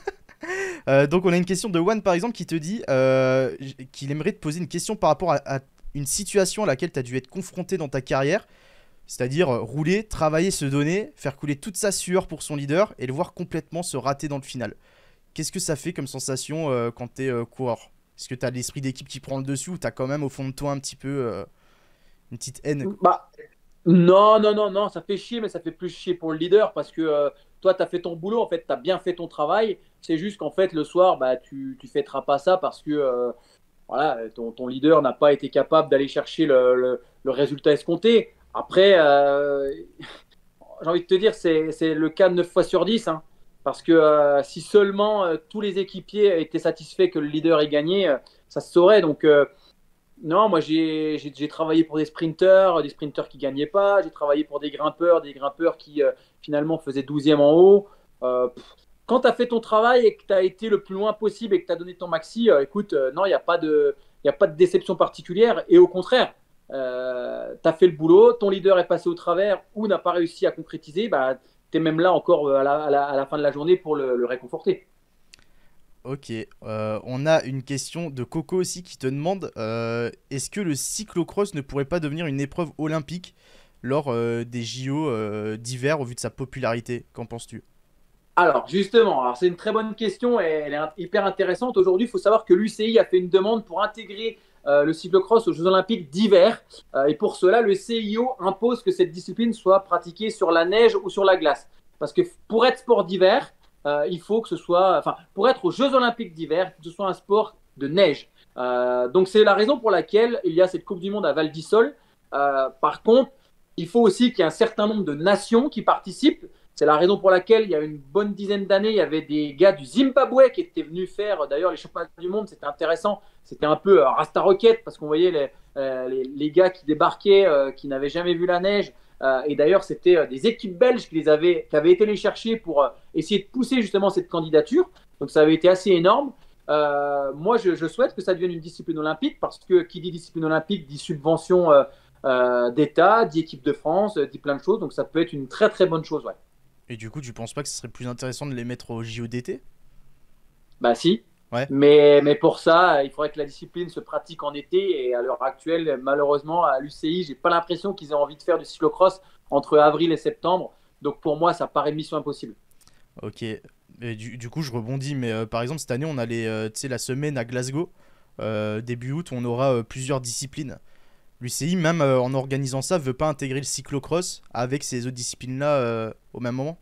Euh, donc on a une question de One par exemple qui te dit euh, qu'il aimerait te poser une question par rapport à, à une situation à laquelle tu as dû être confronté dans ta carrière, c'est-à-dire euh, rouler, travailler, se donner, faire couler toute sa sueur pour son leader et le voir complètement se rater dans le final. Qu'est-ce que ça fait comme sensation euh, quand tu es euh, coureur? Est-ce que tu as l'esprit d'équipe qui prend le dessus ou tu as quand même au fond de toi un petit peu euh, une petite haine? Bah, non, non, non, non, ça fait chier, mais ça fait plus chier pour le leader parce que euh, toi, tu as fait ton boulot, en fait, tu as bien fait ton travail. C'est juste qu'en fait, le soir, bah, tu ne fêteras pas ça parce que euh, voilà, ton, ton leader n'a pas été capable d'aller chercher le, le- le résultat escompté. Après, euh, j'ai envie de te dire, c'est c'est le cas de neuf fois sur dix, hein. Parce que euh, si seulement euh, tous les équipiers étaient satisfaits que le leader ait gagné, euh, ça se saurait. Donc, euh, non, moi, j'ai j'ai- j'ai travaillé pour des sprinteurs, des sprinteurs qui gagnaient pas. J'ai travaillé pour des grimpeurs, des grimpeurs qui euh, finalement faisaient douzième en haut. Euh, pff, quand tu as fait ton travail et que tu as été le plus loin possible et que tu as donné ton maxi, euh, écoute, euh, non, il n'y a pas de, il y a pas de déception particulière. Et au contraire, euh, tu as fait le boulot, ton leader est passé au travers ou n'a pas réussi à concrétiser, bah, tu es même là encore euh, à la, à la- à la fin de la journée pour le, le réconforter. Ok, euh, on a une question de Coco aussi qui te demande euh, est-ce que le cyclocross ne pourrait pas devenir une épreuve olympique lors euh, des J O euh, d'hiver au vu de sa popularité? Qu'en penses-tu? Alors, justement, alors c'est une très bonne question et elle est hyper intéressante. Aujourd'hui, il faut savoir que l'U C I a fait une demande pour intégrer euh, le cyclocross aux Jeux Olympiques d'hiver. Euh, et pour cela, le C I O impose que cette discipline soit pratiquée sur la neige ou sur la glace. Parce que pour être sport d'hiver, euh, il faut que ce soit, enfin, pour être aux Jeux Olympiques d'hiver, il faut que ce soit un sport de neige. Euh, donc c'est la raison pour laquelle il y a cette Coupe du Monde à Val d'Isole. Euh, par contre, il faut aussi qu'il y ait un certain nombre de nations qui participent. C'est la raison pour laquelle, il y a une bonne dizaine d'années, il y avait des gars du Zimbabwe qui étaient venus faire, d'ailleurs, les championnats du monde. C'était intéressant. C'était un peu euh, Rasta Rocket parce qu'on voyait les, euh, les, les gars qui débarquaient, euh, qui n'avaient jamais vu la neige. Euh, et d'ailleurs, c'était euh, des équipes belges qui, les avaient, qui avaient été les chercher pour euh, essayer de pousser justement cette candidature. Donc, ça avait été assez énorme. Euh, moi, je, je souhaite que ça devienne une discipline olympique parce que qui dit discipline olympique dit subvention euh, euh, d'État, dit équipe de France, dit plein de choses. Donc, ça peut être une très très bonne chose, ouais. Et du coup, tu penses pas que ce serait plus intéressant de les mettre au J O d'été? Bah si. Ouais. Mais, mais pour ça, il faudrait que la discipline se pratique en été. Et à l'heure actuelle, malheureusement, à l'U C I, j'ai pas l'impression qu'ils aient envie de faire du cyclocross entre avril et septembre. Donc pour moi, ça paraît mission impossible. Ok. Et du, du coup, je rebondis. Mais euh, par exemple, cette année, on a les, euh, tu sais, la semaine à Glasgow. Euh, début août, on aura euh, plusieurs disciplines. L'U C I, même euh, en organisant ça, veut pas intégrer le cyclocross avec ces autres disciplines-là euh, au même moment?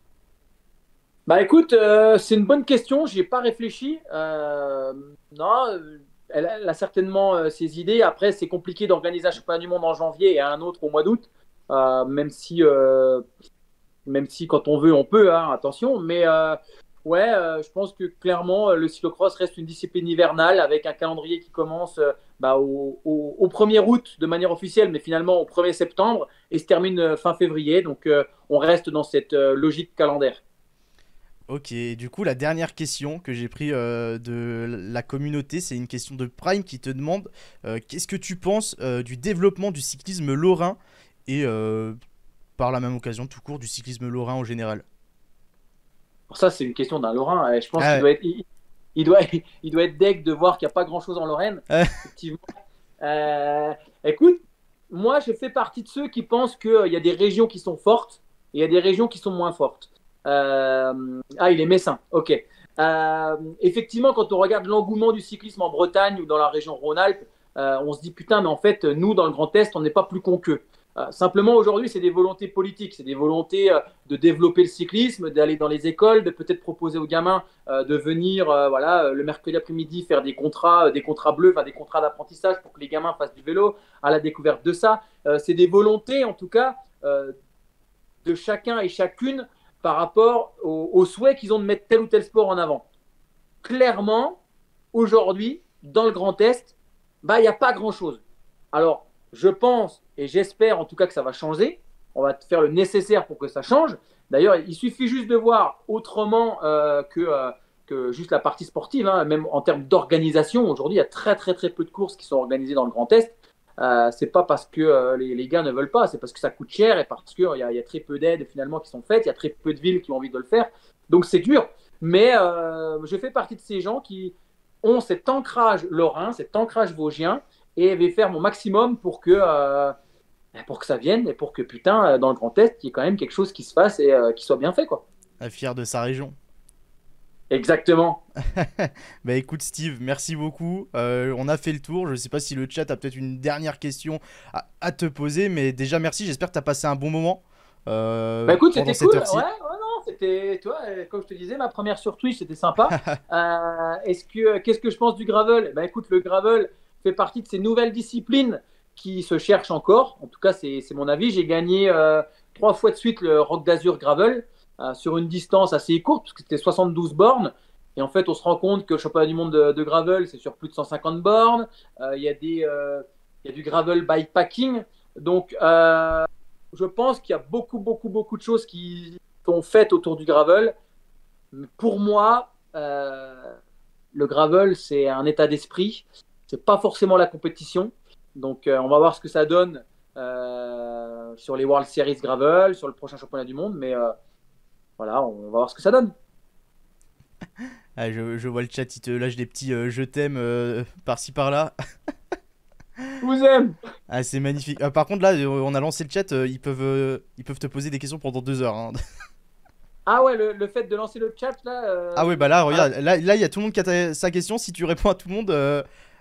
Bah écoute, euh, c'est une bonne question. J'y ai pas réfléchi. Euh, non, euh, elle, elle a certainement euh, ses idées. Après, c'est compliqué d'organiser un championnat du monde en janvier et un autre au mois d'août. Euh, même si euh, même si quand on veut, on peut, hein, attention. Mais euh, ouais, euh, je pense que clairement, euh, le cyclocross reste une discipline hivernale avec un calendrier qui commence euh, bah, au, au, au premier août de manière officielle, mais finalement au premier septembre et se termine euh, fin février. Donc euh, on reste dans cette euh, logique calendaire. Ok, du coup, la dernière question que j'ai pris euh, de la communauté, c'est une question de Prime qui te demande euh, qu'est-ce que tu penses euh, du développement du cyclisme lorrain et euh, par la même occasion, tout court, du cyclisme lorrain en général. Pour ça, c'est une question d'un Lorrain. Et je pense qu'il Ah doit être, il, il doit, il doit être deg de voir qu'il n'y a pas grand-chose en Lorraine, ouais. effectivement. Euh, écoute, moi, je fais partie de ceux qui pensent qu'il y a des régions qui sont fortes et il y a des régions qui sont moins fortes. Euh, ah, il est messin. Ok. Euh, effectivement, quand on regarde l'engouement du cyclisme en Bretagne ou dans la région Rhône-Alpes, euh, on se dit putain, mais en fait, nous, dans le Grand Est, on n'est pas plus con qu'eux. Euh, simplement, aujourd'hui, c'est des volontés politiques, c'est des volontés euh, de développer le cyclisme, d'aller dans les écoles, de peut-être proposer aux gamins euh, de venir, euh, voilà, le mercredi après-midi faire des contrats, euh, des contrats bleus, enfin des contrats d'apprentissage pour que les gamins fassent du vélo, à la découverte de ça. Euh, c'est des volontés, en tout cas, euh, de chacun et chacune par rapport au, au souhait qu'ils ont de mettre tel ou tel sport en avant. Clairement, aujourd'hui, dans le Grand Est, bah, il n'y a pas grand-chose. Alors, je pense et j'espère en tout cas que ça va changer. On va faire le nécessaire pour que ça change. D'ailleurs, il suffit juste de voir autrement euh, que, euh, que juste la partie sportive, hein, même en termes d'organisation. Aujourd'hui, il y a très très très peu de courses qui sont organisées dans le Grand Est. Euh, c'est pas parce que euh, les, les gars ne veulent pas, c'est parce que ça coûte cher et parce qu'il y, y a très peu d'aides finalement qui sont faites. Il y a très peu de villes qui ont envie de le faire. Donc c'est dur. Mais euh, je fais partie de ces gens qui ont cet ancrage lorrain, cet ancrage vosgien et vais faire mon maximum pour que, euh, pour que ça vienne et pour que, putain, dans le Grand Est, il y ait quand même quelque chose qui se fasse et euh, qui soit bien fait, quoi. Fier de sa région. Exactement. Bah écoute Steve, merci beaucoup. Euh, on a fait le tour. Je sais pas si le chat a peut-être une dernière question à, à te poser, mais déjà merci. J'espère que tu as passé un bon moment euh, Bah écoute, pendant c'était cette cool. heure-ci. Ouais, ouais, non, c'était, tu vois, comme je te disais, ma première sur Twitch, c'était sympa. euh, est-ce que, qu'est-ce que je pense du gravel? Bah écoute, le gravel fait partie de ces nouvelles disciplines qui se cherchent encore. En tout cas, c'est, c'est mon avis. J'ai gagné euh, trois fois de suite le Rock d'Azur Gravel euh, sur une distance assez courte, parce que c'était soixante-douze bornes. Et en fait, on se rend compte que le championnat du monde de, de gravel, c'est sur plus de cent cinquante bornes. Euh, Il euh, y, euh, y a du gravel bikepacking. Donc, euh, je pense qu'il y a beaucoup, beaucoup, beaucoup de choses qui sont faites autour du gravel. Mais pour moi, euh, le gravel, c'est un état d'esprit. C'est pas forcément la compétition. Donc, euh, on va voir ce que ça donne euh, sur les World Series Gravel, sur le prochain championnat du monde. Mais euh, voilà, on va voir ce que ça donne. Ah, je, je vois le chat, il te lâche des petits euh, je t'aime euh, par-ci par-là. Je vous aime. Ah, c'est magnifique. Ah, par contre, là, euh, on a lancé le chat, euh, ils, peuvent, euh, ils peuvent te poser des questions pendant deux heures. Hein. Ah ouais, le, le fait de lancer le chat là. Euh... Ah ouais, bah là, Ah, regarde, là, là, il y a tout le monde qui a ta- sa question. Si tu réponds à tout le monde, euh,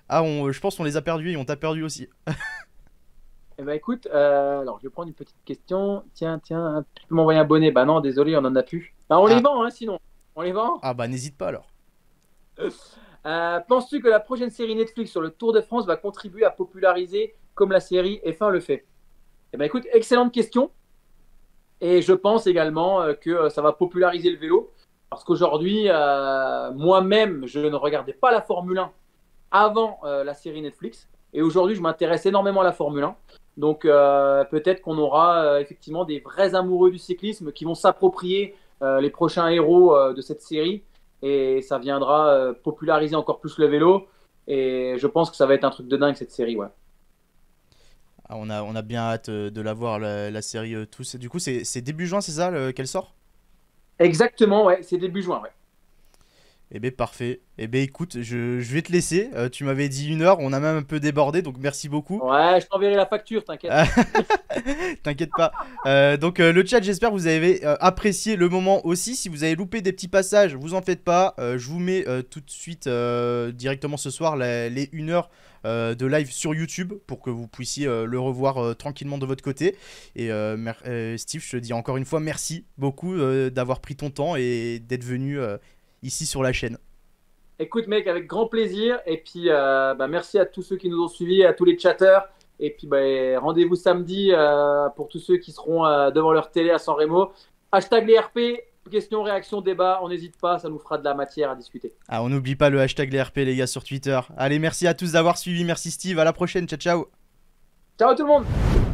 Ah, on, je pense qu'on les a perdus et on t'a perdu aussi. Eh ben écoute, euh, alors je vais prendre une petite question. Tiens, tiens, tu peux m'envoyer un bonnet? Bah non, désolé, on en a plus. Ah, on les Ah, vend, hein, sinon. On les vend. ah bah n'hésite pas alors. Euh, penses-tu que la prochaine série Netflix sur le Tour de France va contribuer à populariser comme la série F un le fait? Eh ben écoute, excellente question. Et je pense également euh, que euh, ça va populariser le vélo. Parce qu'aujourd'hui, euh, moi-même, je ne regardais pas la Formule un avant euh, la série Netflix. Et aujourd'hui, je m'intéresse énormément à la Formule un. Donc euh, peut-être qu'on aura euh, effectivement des vrais amoureux du cyclisme qui vont s'approprier euh, les prochains héros euh, de cette série. Et ça viendra euh, populariser encore plus le vélo. Et je pense que ça va être un truc de dingue cette série, ouais. Ah, on a, on a bien hâte euh, de la voir, la, la série euh, tous. Du coup, c'est c'est début juin, c'est ça le- qu'elle sort? Exactement, ouais, c'est début juin, ouais. Eh ben parfait. Eh ben écoute, je, je vais te laisser. Euh, tu m'avais dit une heure, on a même un peu débordé, donc merci beaucoup. Ouais, je t'enverrai la facture, t'inquiète. T'inquiète pas. Euh, donc euh, le chat, j'espère que vous avez euh, apprécié le moment aussi. Si vous avez loupé des petits passages, vous en faites pas. Euh, je vous mets euh, tout de suite euh, directement ce soir la- les une heure euh, de live sur YouTube pour que vous puissiez euh, le revoir euh, tranquillement de votre côté. Et euh, mer- euh, Steve, je te dis encore une fois merci beaucoup euh, d'avoir pris ton temps et d'être venu euh, ici sur la chaîne. Écoute, mec, avec grand plaisir. Et puis, euh, bah, merci à tous ceux qui nous ont suivis, à tous les chatteurs. Et puis, bah, rendez-vous samedi euh, pour tous ceux qui seront euh, devant leur télé à San Remo. Hashtag les R P, questions, réactions, débat. On n'hésite pas, ça nous fera de la matière à discuter. Ah, on n'oublie pas le hashtag les R P les gars sur Twitter. Allez, merci à tous d'avoir suivi. Merci Steve, à la prochaine. Ciao ciao. Ciao tout le monde!